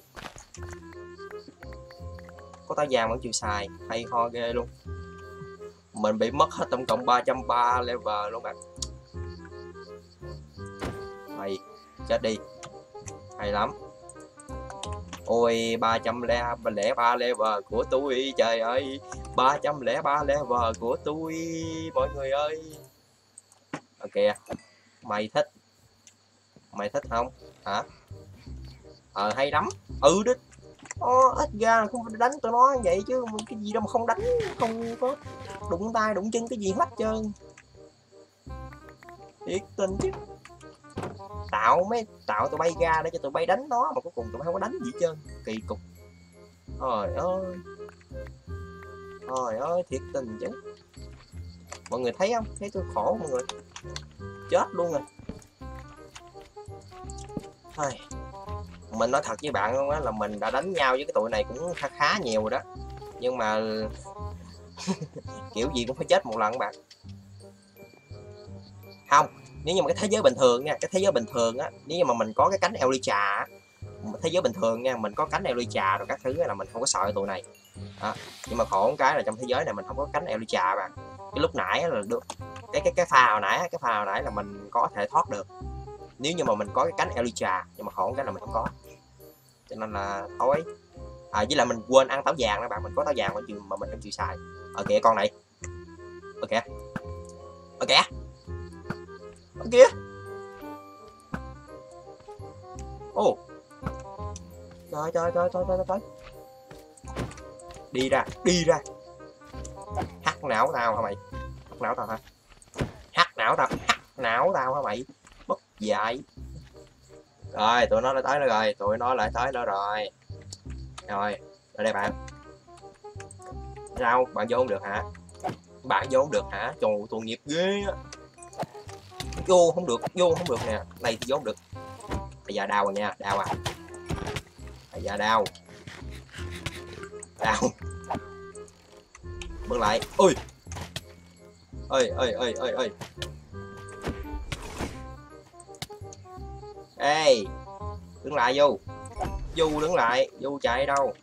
Speaker 1: Có táo vàng mà không chịu xài. Hay ho ghê luôn. Mình bị mất hết tổng cộng ba trăm ba level luôn bạn. Mày chết đi. Hay lắm. Ôi ba trăm lẻ ba level của tôi. Trời ơi, ba trăm lẻ ba level của tôi mọi người ơi. Ok, mày thích. Mày thích không? Hả? Ờ hay lắm. Ừ đích. Ô, ít ra là không phải đánh tụi nó vậy chứ cái gì đâu mà không đánh, không có đụng tay đụng chân cái gì hết trơn. Thiệt tình chứ. Tạo mấy tạo tụi bay ra để cho tụi bay đánh nó mà cuối cùng tụi bay không có đánh gì hết trơn. Kỳ cục. Trời ơi. Trời ơi thiệt tình chứ. Mọi người thấy không? Thấy tôi khổ mọi người. Chết luôn rồi. Thôi. Mình nói thật với bạn luôn á là mình đã đánh nhau với cái tụi này cũng khá khá nhiều rồi đó. Nhưng mà kiểu gì cũng phải chết một lần bạn. Không, nếu như mà cái thế giới bình thường nha, cái thế giới bình thường á, nếu như mà mình có cái cánh Elytra, thế giới bình thường nha, mình có cánh Elytra rồi các thứ là mình không có sợ tụi này. Đó. Nhưng mà khổ một cái là trong thế giới này mình không có cánh Elytra bạn. Cái lúc nãy là được cái cái cái pha hồi nãy, cái pha hồi nãy là mình có thể thoát được. Nếu như mà mình có cái cánh Elytra, nhưng mà khổ một cái là mình không có. Cho nên là thôi. À với lại mình quên ăn táo vàng đó bạn, mình có táo vàng mà chịu mà mình không chịu xài. Ok con này. Ok. Ok. Ok. Ô. Trời trời trời trời trời trời. Đi ra, đi ra. Hắc não tao hả mày? Hắc não tao hả? Hắc não tao, hắc não tao hả mày? Bất dạy. Rồi, tụi nó lại tới nữa rồi, tụi nó lại tới nữa rồi. Rồi, ở đây bạn. Sao? Bạn vô không được hả? Bạn vô không được hả? Trời tội nghiệp ghê á. Vô không được, vô không được nè. Này thì vô không được. Bây giờ đau rồi nha, đau à. Bây giờ đau. Đau. Bước lại. Ôi. Ơi ơi ơi ơi ơi. Ê. Đứng lại vô. Vô đứng lại, vô chạy đâu.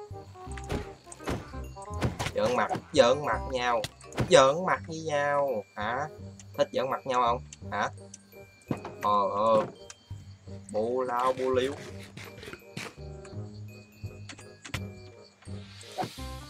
Speaker 1: Giỡn mặt, giỡn mặt nhau. Giỡn mặt với nhau hả? Thích giỡn mặt nhau không? Hả? Ờ ờ. Bù lao bù liếu.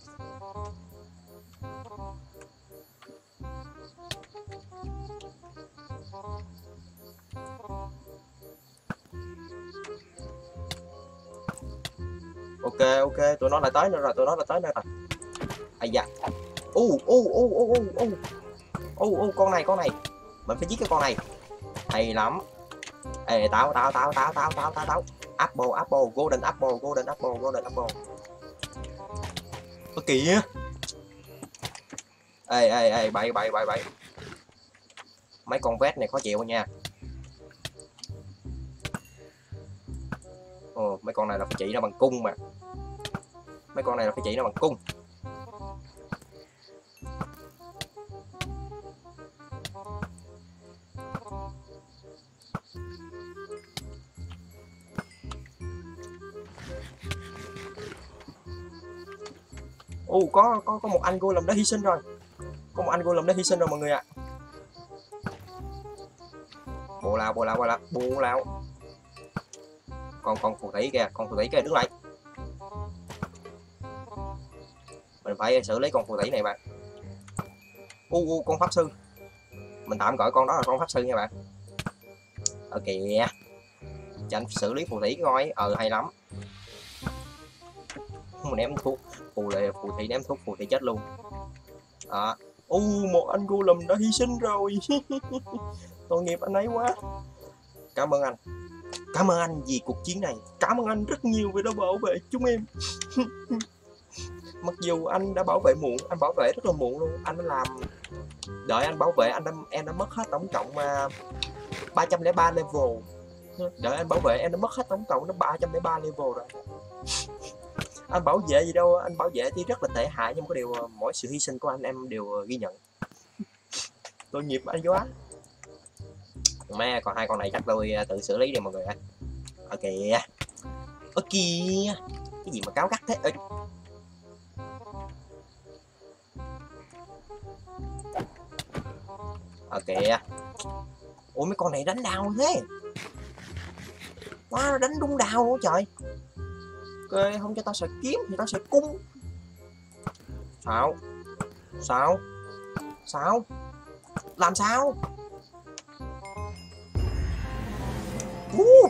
Speaker 1: Ok ok, tụi nó lại tới nữa rồi, tụi nó lại tới nữa rồi. Ây da. U u u u u u. U u con này con này. Mình phải giết cái con này. Hay lắm. Ê tao tao tao tao tao tao tao tao. Apple apple golden apple golden apple golden apple. Ơ kìa. Ê ê ê bậy bậy bậy bậy. Mấy con vét này khó chịu nha. Ồ, mấy con này là phải chỉ nó bằng cung mà. Mấy con này là phải chỉ nó bằng cung. Ồ, có có có một anh golem đã hy sinh rồi. Có một anh golem đã hy sinh rồi mọi người ạ. À. Bộ lao bộ lao bộ lao bộ lao. Con con phù thủy kìa, con phù thủy kìa đứng lại. Mình phải xử lý con phù thủy này bạn. U u con pháp sư. Mình tạm gọi con đó là con pháp sư nha bạn. Ở kìa. Cho anh xử lý phù thủy coi. Ờ hay lắm. Mình ném thuốc phù lệ phù thủy ném thuốc phù thủy chết luôn. Đó. U một anh golem đã hy sinh rồi. Tội nghiệp anh ấy quá. Cảm ơn anh. Cảm ơn anh vì cuộc chiến này. Cảm ơn anh rất nhiều vì đã bảo vệ chúng em. Mặc dù anh đã bảo vệ muộn, anh bảo vệ rất là muộn luôn. Anh đã làm đợi anh bảo vệ anh đã, em đã mất hết tổng cộng uh, ba trăm lẻ ba level. Đợi anh bảo vệ em đã mất hết tổng cộng nó ba trăm lẻ ba level rồi. Anh bảo vệ gì đâu, anh bảo vệ thì rất là tệ hại, nhưng có điều mỗi sự hy sinh của anh em đều ghi nhận. Tội nghiệp anh quá. Mẹ còn hai con này chắc tôi tự xử lý đi mọi người ạ. Ở kìa. Ở kìa. Cái gì mà cáo gắt thế. Ê. Ở kìa. Ủa mấy con này đánh đào thế. Wow, đánh đung đào luôn trời. Ok, không cho tao xài kiếm thì tao xài cung. Sao? Sao? Sao? Làm sao? Uh.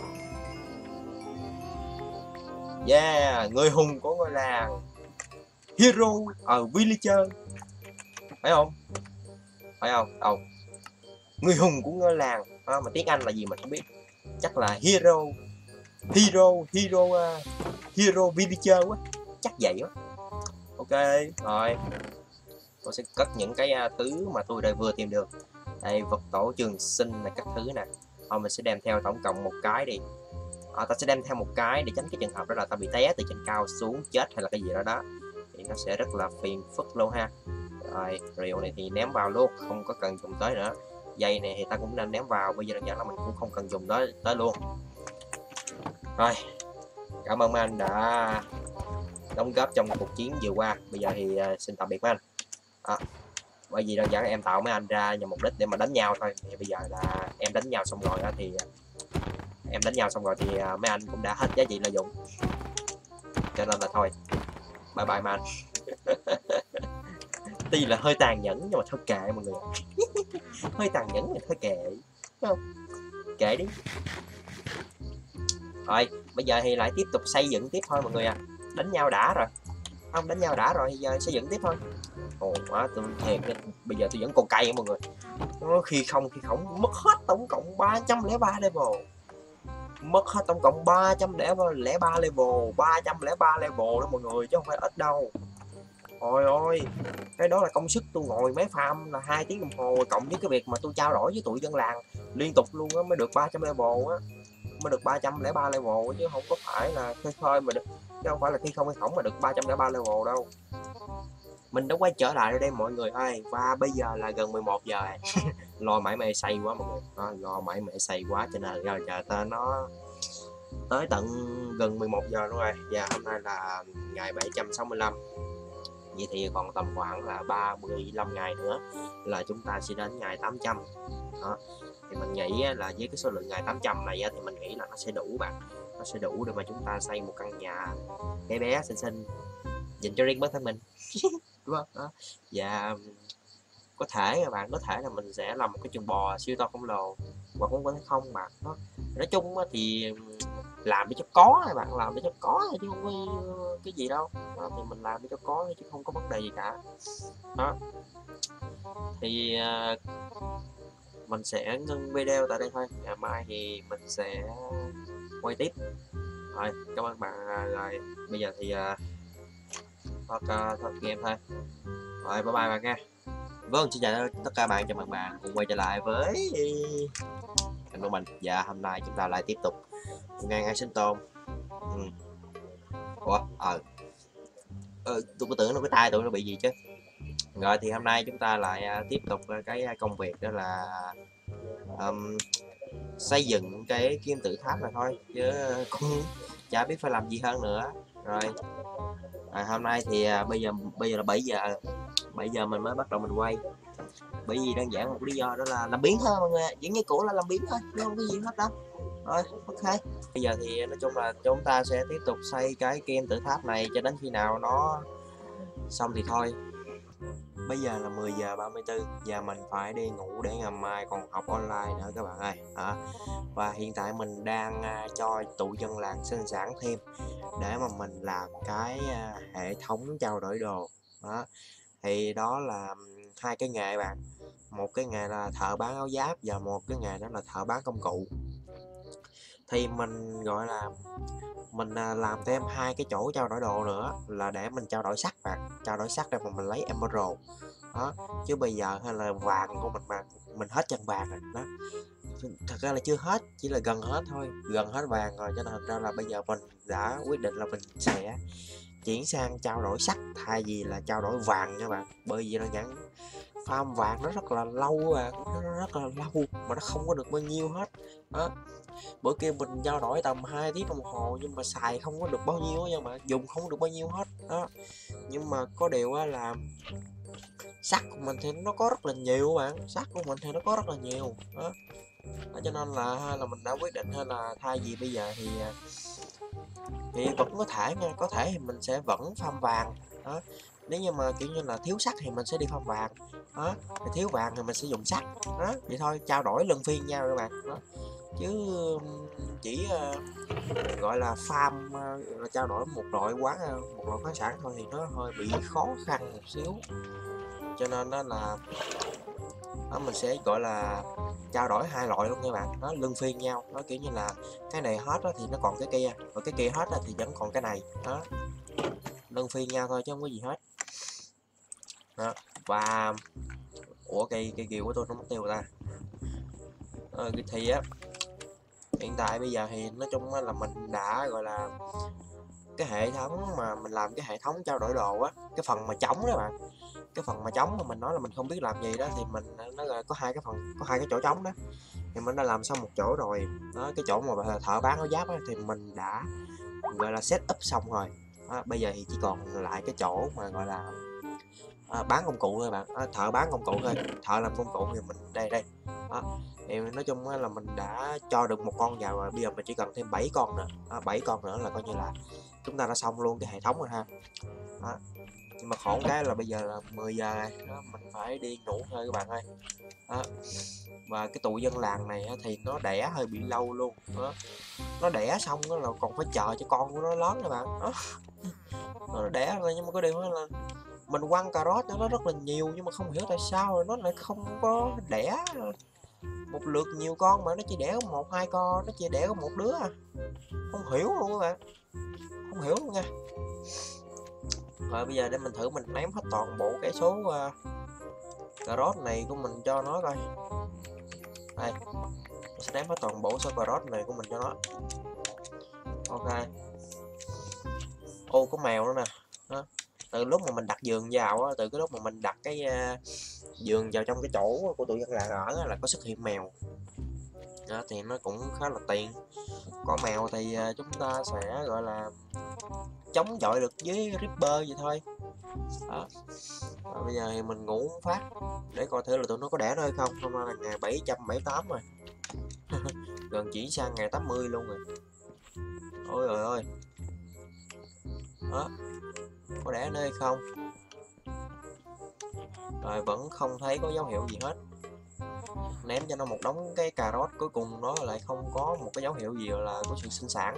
Speaker 1: Yeah, người hùng của ngôi làng. Hero ở villager. Phải không? Phải không? Đâu? Người hùng của ngôi làng. À, mà tiếng Anh là gì mình không biết. Chắc là hero. Hero, hero, uh, hero villager quá. Chắc vậy quá. Ok, rồi. Tôi sẽ cất những cái uh, thứ mà tôi đã vừa tìm được. Đây, vật tổ trường sinh này các thứ nè. Thôi mình sẽ đem theo tổng cộng một cái đi. À, ta sẽ đem theo một cái để tránh cái trường hợp đó là ta bị té từ trên cao xuống chết hay là cái gì đó đó. Thì nó sẽ rất là phiền phức luôn ha. Rồi, rìu này thì ném vào luôn, không có cần dùng tới nữa. Dây này thì ta cũng nên ném vào, bây giờ đơn giản là mình cũng không cần dùng tới tới luôn. Rồi, cảm ơn mấy anh đã đóng góp trong cuộc chiến vừa qua. Bây giờ thì uh, xin tạm biệt mấy anh. À, bởi vì đơn giản em tạo mấy anh ra nhằm mục đích để mà đánh nhau thôi. Thì bây giờ là em đánh nhau xong rồi đó thì em đánh nhau xong rồi thì uh, mấy anh cũng đã hết giá trị lợi dụng. Cho nên là thôi, bye bye mấy anh. Tuy là hơi tàn nhẫn nhưng mà thôi kệ mọi người. Hơi tàn nhẫn thì thôi kệ, đúng không? Kệ đi. Rồi, bây giờ thì lại tiếp tục xây dựng tiếp thôi mọi người à. Đánh nhau đã rồi. Không, đánh nhau đã rồi thì giờ xây dựng tiếp thôi. Ồ quá, tôi thiệt bây giờ tôi vẫn còn cay mọi người. Nó khi không khi không mất hết tổng cộng ba trăm lẻ ba level. Mất hết tổng cộng ba trăm lẻ ba level, ba trăm lẻ ba level đó mọi người chứ không phải ít đâu. Ôi ôi, cái đó là công sức tôi ngồi mấy farm là hai tiếng đồng hồ, cộng với cái việc mà tôi trao đổi với tụi dân làng liên tục luôn á mới được ba trăm level á, mới được ba trăm lẻ ba level chứ không có phải là khơi khơi mà được, chứ không phải là khi không hay khổng mà được ba trăm lẻ ba level đâu. Mình đã quay trở lại rồi đây mọi người ơi, và bây giờ là gần mười một giờ. Lo mãi mê say quá mọi người, à, lo mãi mê say quá cho nên giờ chờ ta nó tới tận gần mười một giờ luôn rồi. Và hôm nay là ngày bảy trăm sáu mươi lăm. Vậy thì còn tầm khoảng là ba mươi lăm ngày nữa là chúng ta sẽ đến ngày tám trăm. Đó. Thì mình nghĩ là với cái số lượng ngày tám trăm này thì mình nghĩ là nó sẽ đủ bạn. Nó sẽ đủ để mà chúng ta xây một căn nhà bé bé xinh xinh dành cho riêng bản thân mình. Đúng không? Đó. Và có thể các bạn, có thể là mình sẽ làm một cái chuồng bò siêu to khổng lồ, hoặc cũng có thể không mà nó nói chung thì làm để cho có, các bạn làm để cho có chứ không có cái gì đâu. Đó, thì mình làm để cho có chứ không có vấn đề gì cả. Đó thì uh, mình sẽ ngưng video tại đây thôi, ngày mai thì mình sẽ quay tiếp. Rồi cảm ơn bạn. Rồi bây giờ thì uh, thoát, uh, thoát game thôi. Rồi bye bye bạn nha. Vâng, xin chào tất cả bạn, chào mừng bạn cùng quay trở lại với kênh của mình. Và hôm nay chúng ta lại tiếp tục ngang ăn sinh tồn. Ừ. Ủa, ờ ờ, tôi có tưởng nó cái tay tôi nó bị gì chứ. Rồi thì hôm nay chúng ta lại uh, tiếp tục uh, cái công việc đó là um, xây dựng cái kim tự tháp này thôi, chứ cũng chả biết phải làm gì hơn nữa. Rồi à, hôm nay thì uh, bây giờ bây giờ là bảy giờ bảy giờ mình mới bắt đầu mình quay, bởi vì đơn giản một lý do đó là làm biến thôi mọi người, vẫn như cũ là làm biến thôi, không có gì hết đâu. Rồi ok, bây giờ thì nói chung là chúng ta sẽ tiếp tục xây cái kim tự tháp này cho đến khi nào nó xong thì thôi. Bây giờ là mười giờ ba mươi tư và mình phải đi ngủ để ngày mai còn học online nữa các bạn ơi. À, và hiện tại mình đang uh, cho tụi dân làng sinh sản thêm để mà mình làm cái uh, hệ thống trao đổi đồ. Đó thì đó là hai cái nghề bạn, một cái nghề là thợ bán áo giáp và một cái nghề đó là thợ bán công cụ. Thì mình gọi là mình làm thêm hai cái chỗ trao đổi đồ nữa là để mình trao đổi sắt bạn, trao đổi sắt để mà mình lấy emerald. Đó chứ bây giờ hay là vàng của mình mà mình hết chân vàng rồi đó, thật ra là chưa hết, chỉ là gần hết thôi, gần hết vàng rồi, cho nên thật ra là bây giờ mình đã quyết định là mình sẽ chuyển sang trao đổi sắt thay vì là trao đổi vàng các bạn, bởi vì nó nhắn farm vàng nó rất là lâu à, nó rất là lâu mà nó không có được bao nhiêu hết. Đó bữa kia mình trao đổi tầm hai tiếng đồng hồ nhưng mà xài không có được bao nhiêu nha, mà dùng không được bao nhiêu hết. Đó nhưng mà có điều á là sắt của mình thì nó có rất là nhiều bạn, sắt của mình thì nó có rất là nhiều. Đó, đó cho nên là là mình đã quyết định hơn là thay vì bây giờ thì thì vẫn có thể nha, có thể thì mình sẽ vẫn farm vàng. Đó nếu như mà kiểu như là thiếu sắt thì mình sẽ đi farm vàng. Đó thiếu vàng thì mình sẽ dùng sắt. Đó vậy thôi, trao đổi luân phiên nhau các bạn. Đó chứ chỉ uh, gọi là farm uh, trao đổi một loại quán uh, một loại khoáng sản thôi thì nó hơi bị khó khăn một xíu, cho nên đó là đó, mình sẽ gọi là trao đổi hai loại luôn nha bạn, nó luân phiên nhau. Nó kiểu như là cái này hết đó thì nó còn cái kia, và cái kia hết đó thì vẫn còn cái này. Đó luân phiên nhau thôi chứ không có gì hết. Đó và ủa cây cây kiều của tôi nó mất tiêu ta. Ờ, thì á hiện tại bây giờ thì nói chung là mình đã gọi là cái hệ thống mà mình làm cái hệ thống trao đổi đồ á, cái phần mà trống đó bạn, cái phần mà trống mà mình nói là mình không biết làm gì đó, thì mình nó là có hai cái phần, có hai cái chỗ trống đó thì mình đã làm xong một chỗ rồi. Đó cái chỗ mà thợ bán áo giáp á, thì mình đã gọi là set up xong rồi. Đó, bây giờ thì chỉ còn lại cái chỗ mà gọi là à, bán công cụ thôi bạn. À, thợ bán công cụ thôi, thợ làm công cụ thì mình đây đây. Đó thì nói chung là mình đã cho được một con vào rồi, bây giờ mình chỉ cần thêm bảy con nữa. À, bảy con nữa là coi như là chúng ta đã xong luôn cái hệ thống rồi ha. Đó. Nhưng mà khổ cái là bây giờ là mười giờ rồi đó, mình phải đi ngủ thôi các bạn ơi. Đó. Và cái tụi dân làng này thì nó đẻ hơi bị lâu luôn. Đó. Nó đẻ xong đó là còn phải chờ cho con của nó lớn các bạn. Đó. Nó đẻ rồi nhưng mà có điều là mình quăng cà rốt cho nó rất là nhiều, nhưng mà không hiểu tại sao rồi nó lại không có đẻ một lượt nhiều con, mà nó chỉ đẻ có một hai con, nó chỉ đẻ có một đứa à. Không hiểu luôn các bạn, không hiểu luôn nha. Rồi bây giờ để mình thử mình ném hết toàn bộ cái số uh, cà rốt này của mình cho nó coi. Đây mình sẽ ném hết toàn bộ số cà rốt này của mình cho nó. Ok. Ô có mèo nữa nè. Đó. Từ lúc mà mình đặt giường vào á, từ cái lúc mà mình đặt cái uh, giường vào trong cái chỗ của tụi dân làng ở là có xuất hiện mèo. Đó thì nó cũng khá là tiện, có mèo thì uh, chúng ta sẽ gọi là chống chọi được với Reaper vậy thôi. Đó. Và bây giờ thì mình ngủ phát để coi thử là tụi nó có đẻ nữa hay không. Hôm nay là ngày bảy trăm bảy mươi tám rồi. Gần chuyển sang ngày tám mươi luôn rồi. Ôi trời ơi. Đó có đẻ nơi không. Rồi vẫn không thấy có dấu hiệu gì hết. Ném cho nó một đống cái cà rốt, cuối cùng nó lại không có một cái dấu hiệu gì là có sự sinh sản.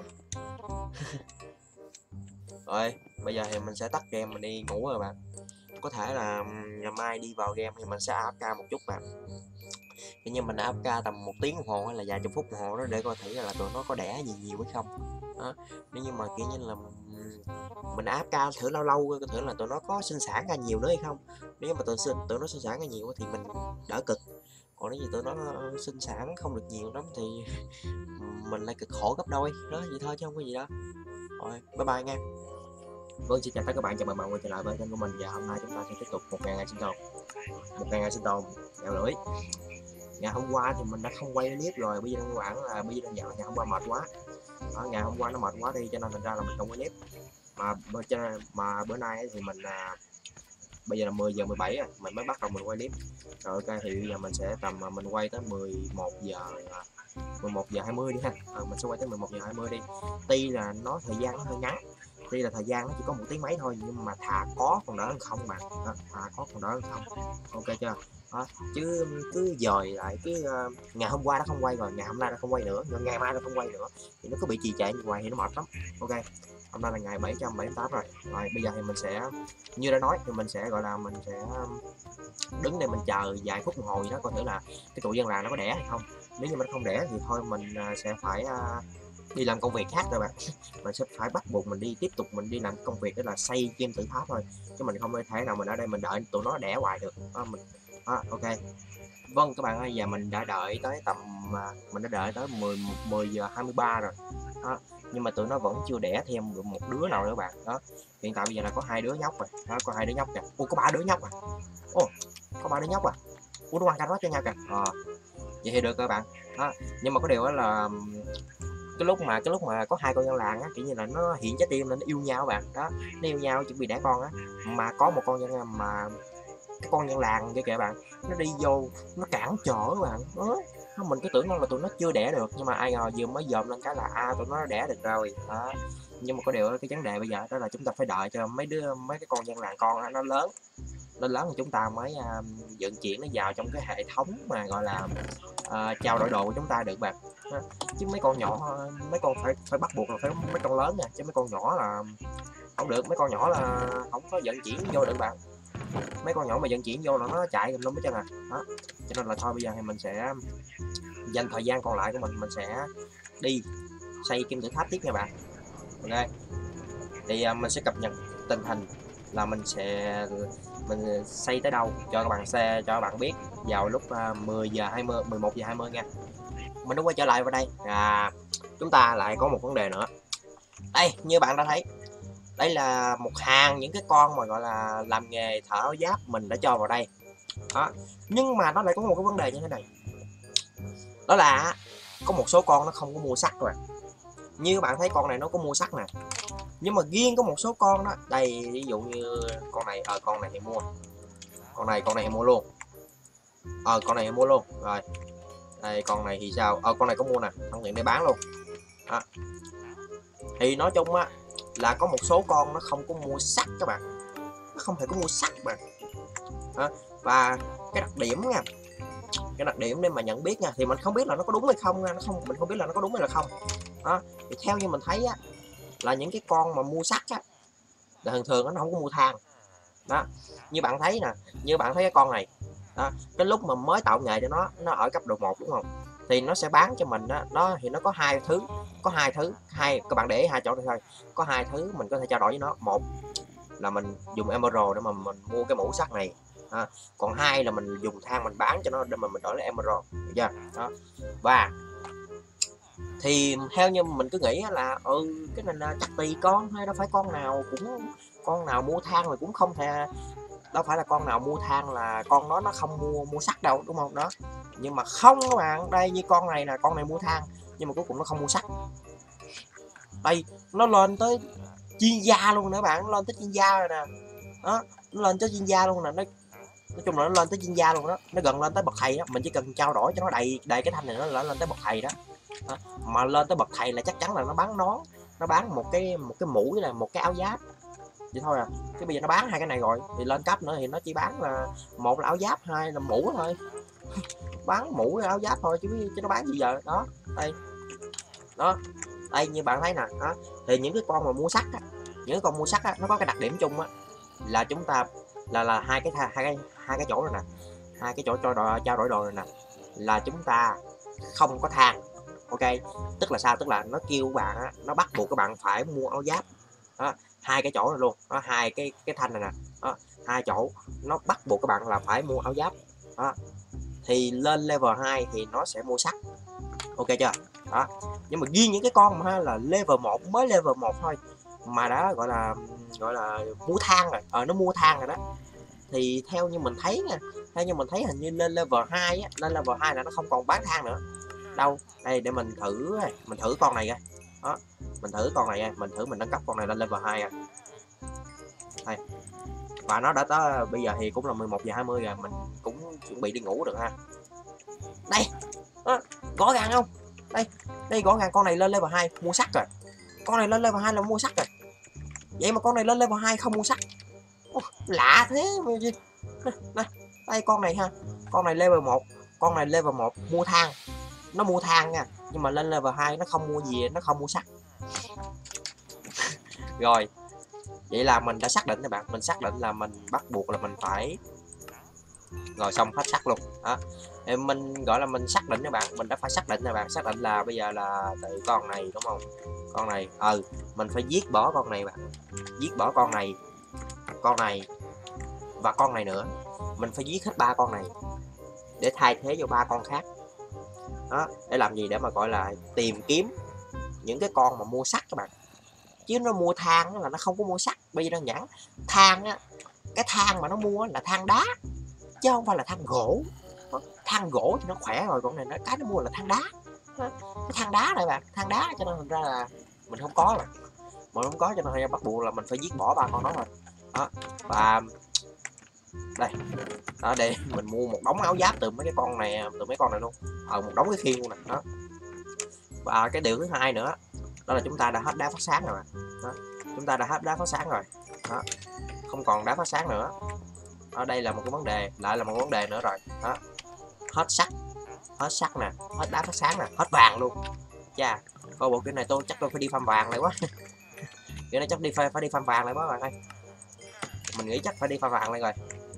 Speaker 1: Rồi bây giờ thì mình sẽ tắt game, mình đi ngủ rồi bạn. Có thể là ngày mai đi vào game thì mình sẽ a ép ca một chút bạn. Kiểu như mình a ép ca tầm một tiếng đồng hồ hay là vài chục phút đồng hồ đó để coi thử là tụi nó có đẻ gì nhiều hay không đó. Nếu như mà kiểu như là mình a ép ca thử lâu lâu coi thử là tụi nó có sinh sản ra nhiều nữa hay không. Nếu mà tụi, tụi nó sinh sản ra nhiều thì mình đỡ cực, còn nếu như tụi nó sinh sản không được nhiều lắm thì mình lại cực khổ gấp đôi đó, vậy thôi chứ không có gì đó. Rồi bye bye nha. Vâng, xin chào tất cả các bạn, chào mừng bạn quay trở lại với kênh của mình, và hôm nay chúng ta sẽ tiếp tục một ngàn ngày sinh tồn một ngàn ngày sinh tồn leo lưới. Ngày hôm qua thì mình đã không quay clip rồi, bây giờ đơn giản là bây giờ đơn giản là ngày hôm qua mệt quá đó, ngày hôm qua nó mệt quá đi cho nên thành ra là mình không quay clip, mà cho nên, mà bữa nay thì mình à, bây giờ là mười giờ mười bảy rồi mình mới bắt đầu mình quay clip. Rồi ok, thì bây giờ mình sẽ tầm mình quay tới mười một giờ mười một giờ hai mươi đi ha. À, mình sẽ quay tới mười một giờ hai mươi đi. Tuy là nó thời gian nó hơi ngắn, tuy là thời gian nó chỉ có một tiếng mấy thôi, nhưng mà thà có còn đỡ hơn không mà đó, thà có còn đỡ hơn không. Ok chưa đó, chứ cứ dời lại cứ uh, ngày hôm qua nó không quay rồi ngày hôm nay nó không quay nữa, rồi ngày mai nó không quay nữa thì nó cứ bị trì trệ như vậy thì nó mệt lắm. Ok, hôm nay là ngày bảy trăm bảy mươi tám rồi. Rồi bây giờ thì mình sẽ như đã nói thì mình sẽ gọi là mình sẽ đứng đây mình chờ vài phút đồng hồ gì đó coi thử là cái tụi dân làng nó có đẻ hay không. Nếu như mình không đẻ thì thôi mình sẽ phải uh, đi làm công việc khác rồi bạn. Mình sẽ phải bắt buộc mình đi tiếp tục mình đi làm công việc đó là xây kim tự tháp thôi, chứ mình không thể nào mình ở đây mình đợi tụi nó đẻ hoài được đó, mình đó, ok. Vâng các bạn ơi, giờ mình đã đợi tới tầm mình đã đợi tới mười giờ hai mươi ba rồi đó, nhưng mà tụi nó vẫn chưa đẻ thêm được một đứa nào nữa bạn đó. Hiện tại bây giờ là có hai đứa nhóc rồi đó, có hai đứa nhóc kìa. Ủa có ba đứa nhóc à? Ồ có ba đứa nhóc à? Ủa nó quan canh nó cho nhau kìa. À, vậy thì được các bạn đó. Nhưng mà có điều đó là cái lúc mà cái lúc mà có hai con dân làng á, kiểu như là nó hiện trái tim lên nó yêu nhau bạn đó, nó yêu nhau chuẩn bị đẻ con á, mà có một con dân mà cái con dân làng kia kìa bạn, nó đi vô nó cản trở bạn đó. Mình cứ tưởng là tụi nó chưa đẻ được, nhưng mà ai ngờ vừa mới dòm lên cái là a à, tụi nó đẻ được rồi đó. Nhưng mà có điều cái vấn đề bây giờ đó là chúng ta phải đợi cho mấy đứa mấy cái con dân làng con nó lớn lên lớn thì chúng ta mới uh, vận chuyển nó vào trong cái hệ thống mà gọi là uh, trao đổi đồ của chúng ta được bạn. Chứ mấy con nhỏ mấy con phải phải bắt buộc là phải mấy con lớn nha, chứ mấy con nhỏ là không được, mấy con nhỏ là không có vận chuyển vô được bạn. Mấy con nhỏ mà vận chuyển vô là nó chạy tùm lum hết trơn à đó. Cho nên là thôi bây giờ thì mình sẽ dành thời gian còn lại của mình mình sẽ đi xây kim tự tháp tiếp nha bạn. Ok, thì uh, mình sẽ cập nhật tình hình là mình sẽ mình xây tới đâu cho các bạn xe cho các bạn biết vào lúc uh, mười giờ hai mươi mười một giờ hai mươi nha. Mình đã quay trở lại vào đây à, chúng ta lại có một vấn đề nữa đây. Như bạn đã thấy đây là một hàng những cái con mà gọi là làm nghề thợ áo giáp mình đã cho vào đây đó. Nhưng mà nó lại có một cái vấn đề như thế này, đó là có một số con nó không có mua sắt rồi. Như bạn thấy con này nó có mua sắt nè, nhưng mà riêng có một số con đó đây, ví dụ như con này ờ à, con này thì mua, con này con này thì mua luôn ờ à, con này thì mua luôn rồi. Đây con này thì sao ờ à, con này có mua nè, thằng tiện để bán luôn đó. Thì nói chung á là có một số con nó không có mua sắt các bạn, nó không thể có mua sắt bạn đó. Và cái đặc điểm nha, cái đặc điểm để mà nhận biết nha, thì mình không biết là nó có đúng hay không nha, nó không mình không biết là nó có đúng hay là không đó. Thì theo như mình thấy á là những cái con mà mua sắt á là thường thường nó không có mua than đó. Như bạn thấy nè, như bạn thấy cái con này đó, cái lúc mà mới tạo nghề cho nó nó ở cấp độ một đúng không, thì nó sẽ bán cho mình đó, nó thì nó có hai thứ có hai thứ hai các bạn để ý hai chỗ này thôi, có hai thứ mình có thể trao đổi với nó. Một là mình dùng emerald để mà mình mua cái mũ sắt này à, còn hai là mình dùng than mình bán cho nó để mà mình đổi lại emerald, được chưa đó. Và thì theo như mình cứ nghĩ là ừ cái này là chắc tùy con hay đâu phải con nào cũng con nào mua than là cũng không thể, đâu phải là con nào mua than là con đó nó không mua mua sắt đâu đúng không đó. Nhưng mà không các bạn, đây như con này là con này mua than nhưng mà cuối cùng nó không mua sắt. Đây nó lên tới chuyên gia luôn nữa bạn, nó lên tới chuyên gia rồi nè đó, nó lên tới chuyên gia luôn nè, nó nói chung là nó lên tới chuyên gia luôn đó, nó gần lên tới bậc thầy đó. Mình chỉ cần trao đổi cho nó đầy đầy cái thanh này nó lên tới bậc thầy đó. Đó. Mà lên tới bậc thầy là chắc chắn là nó bán nón, nó bán một cái một cái mũ là một cái áo giáp vậy thôi à. Cái bây giờ nó bán hai cái này rồi thì lên cấp nữa thì nó chỉ bán là một là áo giáp, hai là mũ thôi. Bán mũ áo giáp thôi chứ chứ nó bán gì giờ. Đó đây, đó đây như bạn thấy nè. Đó thì những cái con mà mua sắt á, những cái con mua sắt á, nó có cái đặc điểm chung á là chúng ta là là hai cái hai cái hai cái chỗ này nè, hai cái chỗ cho đồ, trao đổi đồ này nè, là chúng ta không có than. Ok, tức là sao? Tức là nó kêu bạn á, nó bắt buộc các bạn phải mua áo giáp. Đó, hai cái chỗ này luôn, đó, hai cái cái thanh này nè, đó, hai chỗ nó bắt buộc các bạn là phải mua áo giáp. Đó, thì lên level hai thì nó sẽ mua sắt. Ok chưa? Đó, nhưng mà riêng những cái con mà là level một, mới level một thôi mà đã gọi là gọi là mua than rồi, ờ nó mua than rồi đó, thì theo như mình thấy nha, theo như mình thấy hình như lên level hai á, lên level hai là nó không còn bán than nữa đâu. Đây để mình thử, mình thử con này coi. Đó, mình thử con này, mình thử mình nâng cấp con này lên level hai à. Đây. Và nó đã tới bây giờ thì cũng là mười một giờ hai mươi rồi, mình cũng chuẩn bị đi ngủ được ha. Đây. Đó, rõ ràng không? Đây, đây rõ ràng con này lên level hai mua sắt rồi. Con này lên level hai là mua sắt rồi. Vậy mà con này lên level hai không mua sắt. Ồ, lạ thế mà gì. Này, đây con này ha. Con này level một, con này level một mua than. Nó mua than nha, nhưng mà lên level hai nó không mua gì, nó không mua sắt. Rồi. Vậy là mình đã xác định các bạn, mình xác định là mình bắt buộc là mình phải rồi xong hết sắt luôn. Đó. Mình gọi là mình xác định các bạn, mình đã phải xác định các bạn, xác định là bây giờ là từ con này đúng không? Con này, ừ, mình phải giết bỏ con này bạn. Giết bỏ con này, con này và con này nữa. Mình phải giết hết ba con này để thay thế cho ba con khác. Đó, để làm gì? Để mà gọi là tìm kiếm những cái con mà mua sắt các bạn. Chứ nó mua than là nó không có mua sắt. Bây giờ đơn giản, than á, cái than mà nó mua là than đá chứ không phải là than gỗ. Than gỗ thì nó khỏe rồi, còn này nó cái nó mua là than đá. Cái than đá này bạn, than đá, cho nên thành ra là mình không có rồi. Mình không có cho nên bắt buộc là mình phải giết bỏ ba con đó thôi. Đó, và đây. Đó, để mình mua một đống áo giáp từ mấy cái con này, từ mấy con này luôn. Ờ, một đống cái khiên luôn nè. Đó. Và cái điều thứ hai nữa, đó là chúng ta đã hết đá phát sáng rồi. Đó. Chúng ta đã hết đá phát sáng rồi. Đó. Không còn đá phát sáng nữa. Ở đây là một cái vấn đề, lại là một vấn đề nữa rồi. Đó. Hết sắt, hết sắt nè, hết đá phát sáng nè, hết vàng luôn. Chà, coi bộ kiểu này tôi chắc tôi phải đi farm vàng lại quá. Kiểu này chắc đi phải, phải đi farm vàng lại quá bạn ơi. Mình nghĩ chắc phải đi farm vàng lại rồi.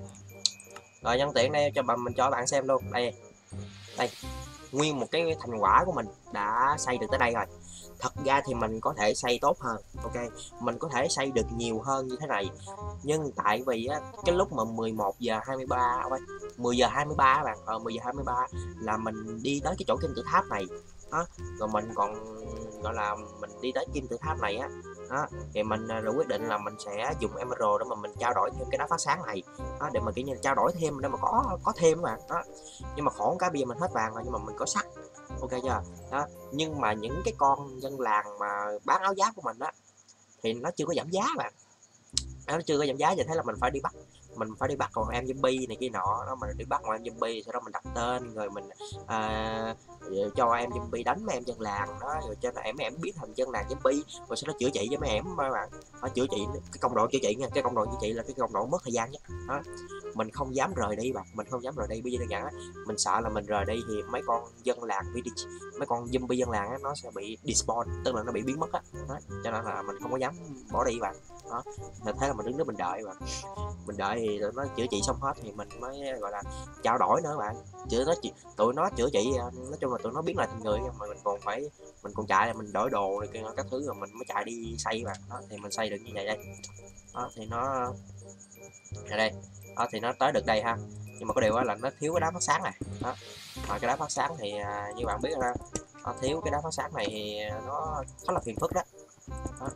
Speaker 1: Rồi nhân tiện đây cho bạn, mình cho bạn xem luôn. Đây. Đây. Nguyên một cái thành quả của mình đã xây được tới đây rồi. Thật ra thì mình có thể xây tốt hơn. Ok, mình có thể xây được nhiều hơn như thế này. Nhưng tại vì á, cái lúc mà mười một giờ hai mươi ba, mười giờ hai mươi ba bạn, ờ mười giờ hai mươi ba là mình đi tới cái chỗ kim tự tháp này. Đó, rồi mình còn gọi là mình đi tới kim tự tháp này á. Đó, thì mình rồi quyết định là mình sẽ dùng emerald để mà mình trao đổi thêm cái đá phát sáng này. Đó, để mà kiểu như trao đổi thêm để mà có có thêm các bạn. Đó. Nhưng mà khổ cái bây giờ mình hết vàng rồi nhưng mà mình có sắt. Ok chưa? Đó, nhưng mà những cái con dân làng mà bán áo giáp của mình á thì nó chưa có giảm giá bạn. Nó chưa có giảm giá, vậy thế là mình phải đi bắt, mình phải đi bắt con em zombie này kia nọ đó, mình đi bắt con em zombie, sau đó mình đặt tên rồi mình à, cho em zombie đánh mấy em dân làng đó, rồi cho em mấy em biến thành dân làng zombie, rồi sau đó chữa trị với mấy em các bạn. Nó chữa trị, cái công độ chữa trị nha, cái công độ chữa trị là cái công độ mất thời gian nhất. Đó, mình không dám rời đi bạn, mình không dám rời đi. Bây giờ đơn giản á, mình sợ là mình rời đi thì mấy con dân làng bị đi, mấy con zombie dân làng á, nó sẽ bị despawn, tức là nó bị biến mất á. Đó, cho nên là mình không có dám bỏ đi bạn. Đó, thế là mình đứng đó mình đợi mà mình đợi thì tụi nó chữa trị xong hết thì mình mới gọi là trao đổi nữa bạn. Chữa nó tụi nó chữa trị, nói chung là tụi nó biến lại thành người, mà mình còn phải mình còn chạy là mình đổi đồ này kia các thứ rồi mình mới chạy đi xây bạn. Đó, thì mình xây được như vậy đây. Đó, thì nó ở đây. Đó, thì nó tới được đây ha, nhưng mà có điều là nó thiếu cái đá phát sáng này. Đó, mà cái đá phát sáng thì như bạn biết ra, nó thiếu cái đá phát sáng này thì nó khá là phiền phức đó. Đó.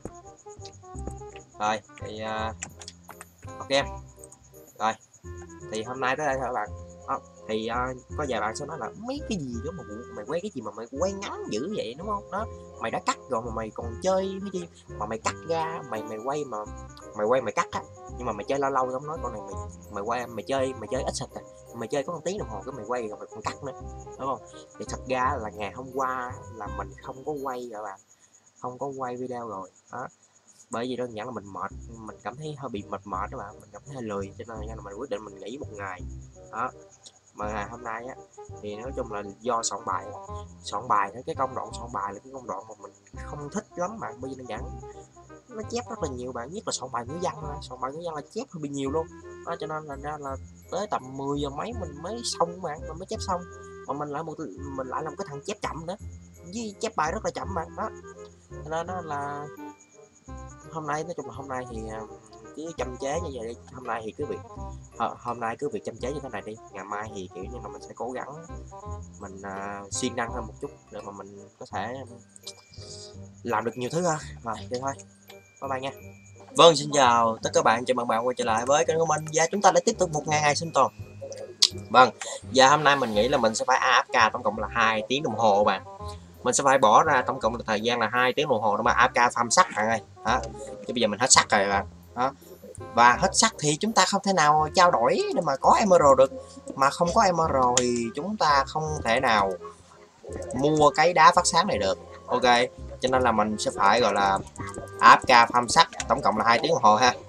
Speaker 1: Rồi thì uh, ok em. Rồi thì hôm nay tới đây thôi các bạn. Đó, thì uh, có vài bạn sẽ nói là mấy cái gì đó mà mày quay cái gì mà mày quay ngắn dữ vậy đúng không? Đó, mày đã cắt rồi mà mày còn chơi cái gì mà mày cắt ra, mày mày quay mà mày quay mày cắt á, nhưng mà mày chơi lâu lâu giống nói con này mày mày quay mày chơi mày chơi ít xịt à, mày chơi có một tiếng đồng hồ cái mày quay rồi mày còn cắt nữa đúng không? Thì thật ra là ngày hôm qua là mình không có quay rồi bạn, không có quay video rồi. Đó, bởi vì đơn giản là mình mệt, mình cảm thấy hơi bị mệt mệt đó bạn, mình cảm thấy hơi lười, cho nên là mình quyết định mình nghỉ một ngày đó. Mà ngày hôm nay á thì nói chung là do soạn bài soạn bài cái công đoạn soạn bài là cái công đoạn mà mình không thích lắm bạn, bởi vì đơn giản nó chép rất là nhiều bạn, nhất là soạn bài ngữ văn thôi, soạn bài ngữ văn là chép hơi bị nhiều luôn đó, cho nên là ra là tới tầm mười giờ mấy mình mới xong bạn, mình mới chép xong, mà mình lại một mình lại làm cái thằng chép chậm nữa, với chép bài rất là chậm bạn đó, cho nên đó là hôm nay nói chung là hôm nay thì cứ chăm chế như vậy đi, hôm nay thì cứ việc hôm nay cứ việc chăm chế như thế này đi, ngày mai thì kiểu như là mình sẽ cố gắng mình uh, siêng năng hơn một chút để mà mình có thể làm được nhiều thứ hơn. Rồi vậy thôi, bye bye nha. Vâng, xin chào tất cả các bạn, chào mừng bạn quay trở lại với kênh của mình và chúng ta đã tiếp tục một ngày hai sinh tồn. Vâng, và hôm nay mình nghĩ là mình sẽ phải a ép ca tổng cộng là hai tiếng đồng hồ bạn. Mình sẽ phải bỏ ra tổng cộng là thời gian là hai tiếng đồng hồ để mà a ép ca farm sắt bạn ơi. Đó. Chứ bây giờ mình hết sắt rồi bạn. Đó. Và hết sắt thì chúng ta không thể nào trao đổi để mà có emerald được, mà không có emerald thì chúng ta không thể nào mua cái đá phát sáng này được. Ok, cho nên là mình sẽ phải gọi là a ép ca farm sắt tổng cộng là hai tiếng đồng hồ ha.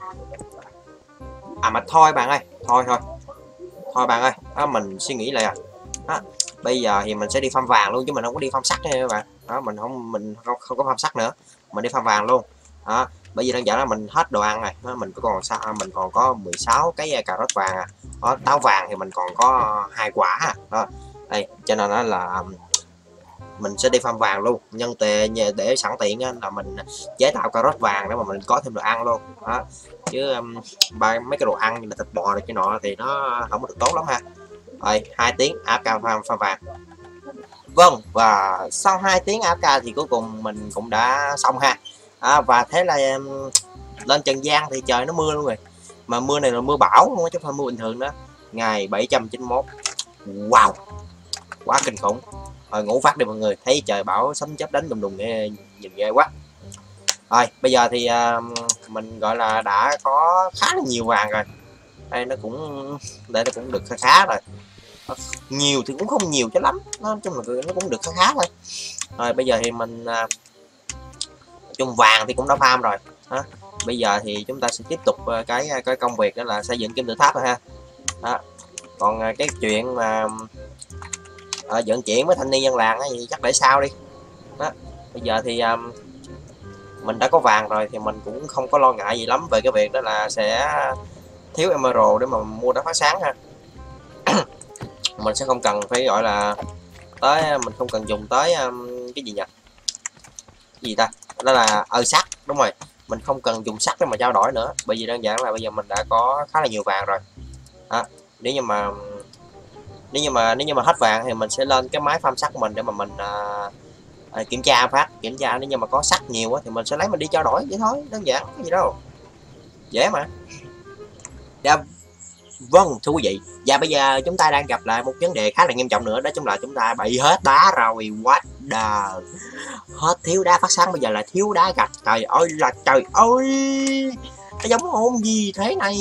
Speaker 1: À mà thôi bạn ơi, thôi thôi thôi bạn ơi, đó, mình suy nghĩ lại à. Đó, bây giờ thì mình sẽ đi farm vàng luôn chứ mình không có đi farm sắt nha các bạn. Đó, mình không mình không, không có farm sắt nữa, mình đi farm vàng luôn. Đó, bởi vì đơn giản là mình hết đồ ăn này, đó, mình có còn sao mình còn có mười sáu cái cà rốt vàng à. Đó, táo vàng thì mình còn có hai quả à. Đó, đây cho nên đó là mình sẽ đi farm vàng luôn, nhân tệ để sẵn tiện là mình chế tạo cà rốt vàng để mà mình có thêm đồ ăn luôn. Đó, chứ um, ba mấy cái đồ ăn như là thịt bò này cái nọ thì nó không có được tốt lắm ha. Rồi hai tiếng a ép ca farm, farm vàng. Vâng, và sau hai tiếng a ép ca thì cuối cùng mình cũng đã xong ha. À, và thế là um, lên Trần gian thì trời nó mưa luôn rồi, mà mưa này là mưa bão không chứ không phải mưa bình thường đó. Ngày bảy trăm chín mươi mốt, wow, quá kinh khủng. Rồi ngủ phát đi mọi người, thấy trời bão sấm chớp đánh đùng đùng nghe nhìn ghê quá. Rồi bây giờ thì uh, mình gọi là đã có khá là nhiều vàng rồi, đây nó cũng đây nó cũng được khá khá rồi, nhiều thì cũng không nhiều cho lắm, nói chung là nó cũng được khá khá thôi. Rồi bây giờ thì mình uh, chung vàng thì cũng đã farm rồi đó. Bây giờ thì chúng ta sẽ tiếp tục uh, cái cái công việc đó là xây dựng kim tự tháp rồi ha. Đó. Còn uh, cái chuyện mà uh, vận chuyển với thanh niên dân làng thì chắc để sau đi. Đó. Bây giờ thì um, mình đã có vàng rồi thì mình cũng không có lo ngại gì lắm về cái việc đó là sẽ thiếu emerald để mà mua đá phát sáng ha. Mình sẽ không cần phải gọi là tới, mình không cần dùng tới um, cái gì nhỉ, cái gì ta, đó là ơ sắt, đúng rồi, mình không cần dùng sắt để mà trao đổi nữa, bởi vì đơn giản là bây giờ mình đã có khá là nhiều vàng rồi. Đó. Nếu như mà nếu như mà nếu như mà hết vàng thì mình sẽ lên cái máy farm sắt của mình để mà mình uh, À, kiểm tra phát kiểm tra nếu như mà có sắt nhiều á thì mình sẽ lấy mình đi trao đổi vậy thôi, đơn giản cái gì đâu, dễ mà. Dạ, vâng thưa quý vị, và bây giờ chúng ta đang gặp lại một vấn đề khá là nghiêm trọng nữa, đó chính là chúng ta bị hết đá rồi. What the, hết thiếu đá phát sáng, bây giờ là thiếu đá gạch. Trời ơi là trời ơi, nó giống hôn gì thế này,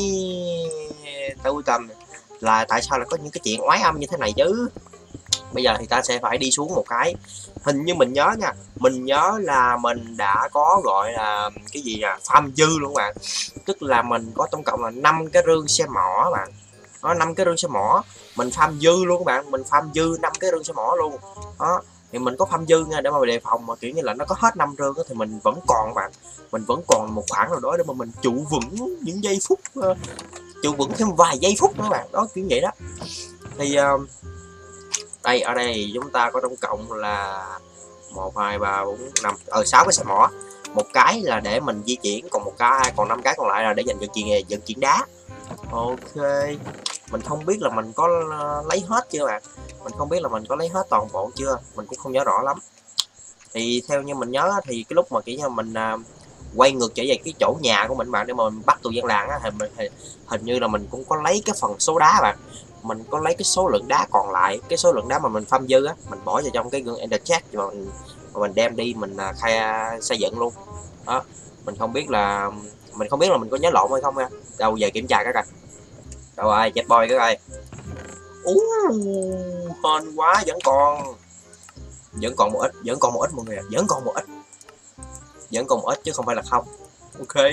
Speaker 1: tôi tầm là tại sao lại có những cái chuyện oái âm như thế này chứ. Bây giờ thì ta sẽ phải đi xuống một cái, hình như mình nhớ nha, mình nhớ là mình đã có gọi là cái gì à, farm dư luôn bạn, tức là mình có tổng cộng là năm cái rương xe mỏ bạn, nó năm cái rương xe mỏ mình farm dư luôn các bạn, mình farm dư năm cái rương xe mỏ luôn đó. Thì mình có farm dư nha để mà đề phòng mà kiểu như là nó có hết năm rương thì mình vẫn còn bạn, mình vẫn còn một khoảng nào đó để mà mình trụ vững những giây phút, uh, trụ vững thêm vài giây phút nữa bạn, đó kiểu vậy đó. Thì uh, đây ở đây chúng ta có tổng cộng là một hai ba bốn năm ở sáu cái xe mỏ, một cái là để mình di chuyển, còn một cái còn năm cái còn lại là để dành vận chuyển vận chuyển đá. Ok, mình không biết là mình có lấy hết chưa bạn, mình không biết là mình có lấy hết toàn bộ chưa, mình cũng không nhớ rõ lắm. Thì theo như mình nhớ thì cái lúc mà kiểu như mình quay ngược trở về cái chỗ nhà của mình bạn để mà mình bắt tù dân làng á, thì mình hình như là mình cũng có lấy cái phần số đá bạn, mình có lấy cái số lượng đá còn lại, cái số lượng đá mà mình farm dư á, mình bỏ vào trong cái gương ender chest và mình, mình đem đi mình khai xây dựng luôn đó. Mình không biết là mình không biết là mình có nhớ lộn hay không nha, đâu về kiểm tra cái coi, đâu rồi chết boy cái coi. Ú hên quá, vẫn còn vẫn còn một ít, vẫn còn một ít mọi người, vẫn còn một ít, vẫn còn một ít chứ không phải là không. Ok.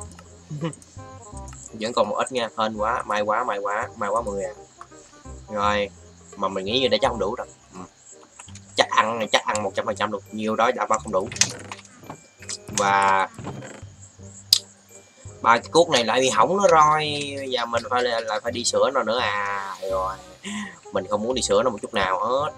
Speaker 1: Vẫn còn một ít nha, hên quá, may quá, may quá, may quá mọi người à. Rồi, mà mình nghĩ như đây chắc không đủ đâu. Ừ. Chắc ăn, chắc ăn một trăm phần trăm được, nhiều đó đã bao không đủ. Và ba cái cuốc này lại bị hỏng nó rồi, bây giờ mình phải lại phải đi sửa nó nữa à. Rồi, mình không muốn đi sửa nó một chút nào hết.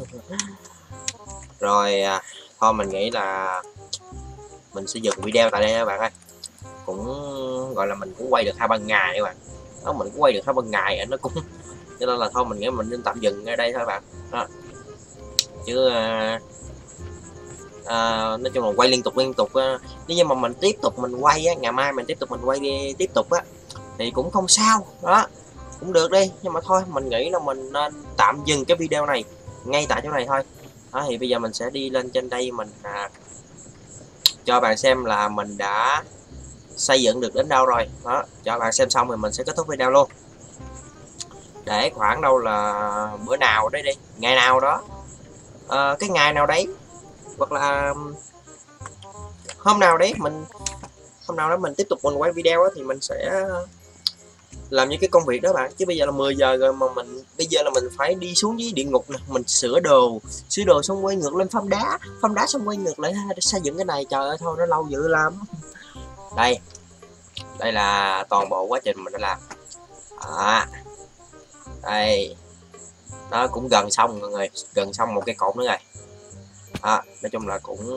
Speaker 1: Rồi, à, thôi mình nghĩ là mình sẽ dừng video tại đây các bạn ơi. Cũng gọi là mình cũng quay được hai ba ngày các bạn. Đó, mình cũng quay được hai ba ngày nó cũng cho nên là thôi mình nghĩ mình nên tạm dừng ở đây thôi các bạn. Đó. Chứ à, à, nói chung là quay liên tục liên tục à, nếu như mà mình tiếp tục mình quay á, ngày mai mình tiếp tục mình quay đi, tiếp tục á thì cũng không sao, đó cũng được đi, nhưng mà thôi mình nghĩ là mình nên tạm dừng cái video này ngay tại chỗ này thôi. Đó, thì bây giờ mình sẽ đi lên trên đây mình à, cho bạn xem là mình đã xây dựng được đến đâu rồi. Đó, cho bạn xem xong thì mình sẽ kết thúc video luôn, để khoảng đâu là bữa nào đấy đi, ngày nào đó, à, cái ngày nào đấy hoặc là hôm nào đấy mình hôm nào đó mình tiếp tục mình quay video đó, thì mình sẽ làm những cái công việc đó bạn. Chứ bây giờ là mười giờ rồi mà mình bây giờ là mình phải đi xuống dưới địa ngục nè, mình sửa đồ sửa đồ xong quay ngược lên phăm đá phăm đá xong quay ngược lại xây dựng cái này, trời ơi thôi nó lâu dữ lắm. Đây đây là toàn bộ quá trình mình đã làm. À, đây nó cũng gần xong mọi người, gần xong một cái cột nữa rồi. À, nói chung là cũng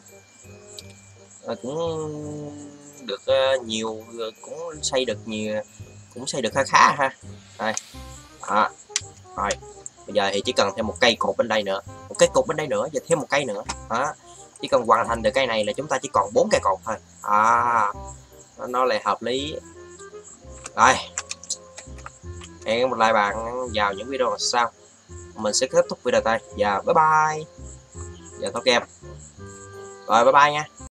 Speaker 1: cũng được uh, nhiều, cũng xây được nhiều, cũng xây được khá khá ha. Đây. À, rồi bây giờ thì chỉ cần thêm một cây cột bên đây nữa, một cây cột bên đây nữa và thêm một cây nữa. Đó, chỉ cần hoàn thành được cây này là chúng ta chỉ còn bốn cây cột thôi. À, nó lại hợp lý. Rồi, hẹn một lại bạn vào những video sau, mình sẽ kết thúc video đây. Và bye bye. Giờ tao kem rồi, bye bye nha.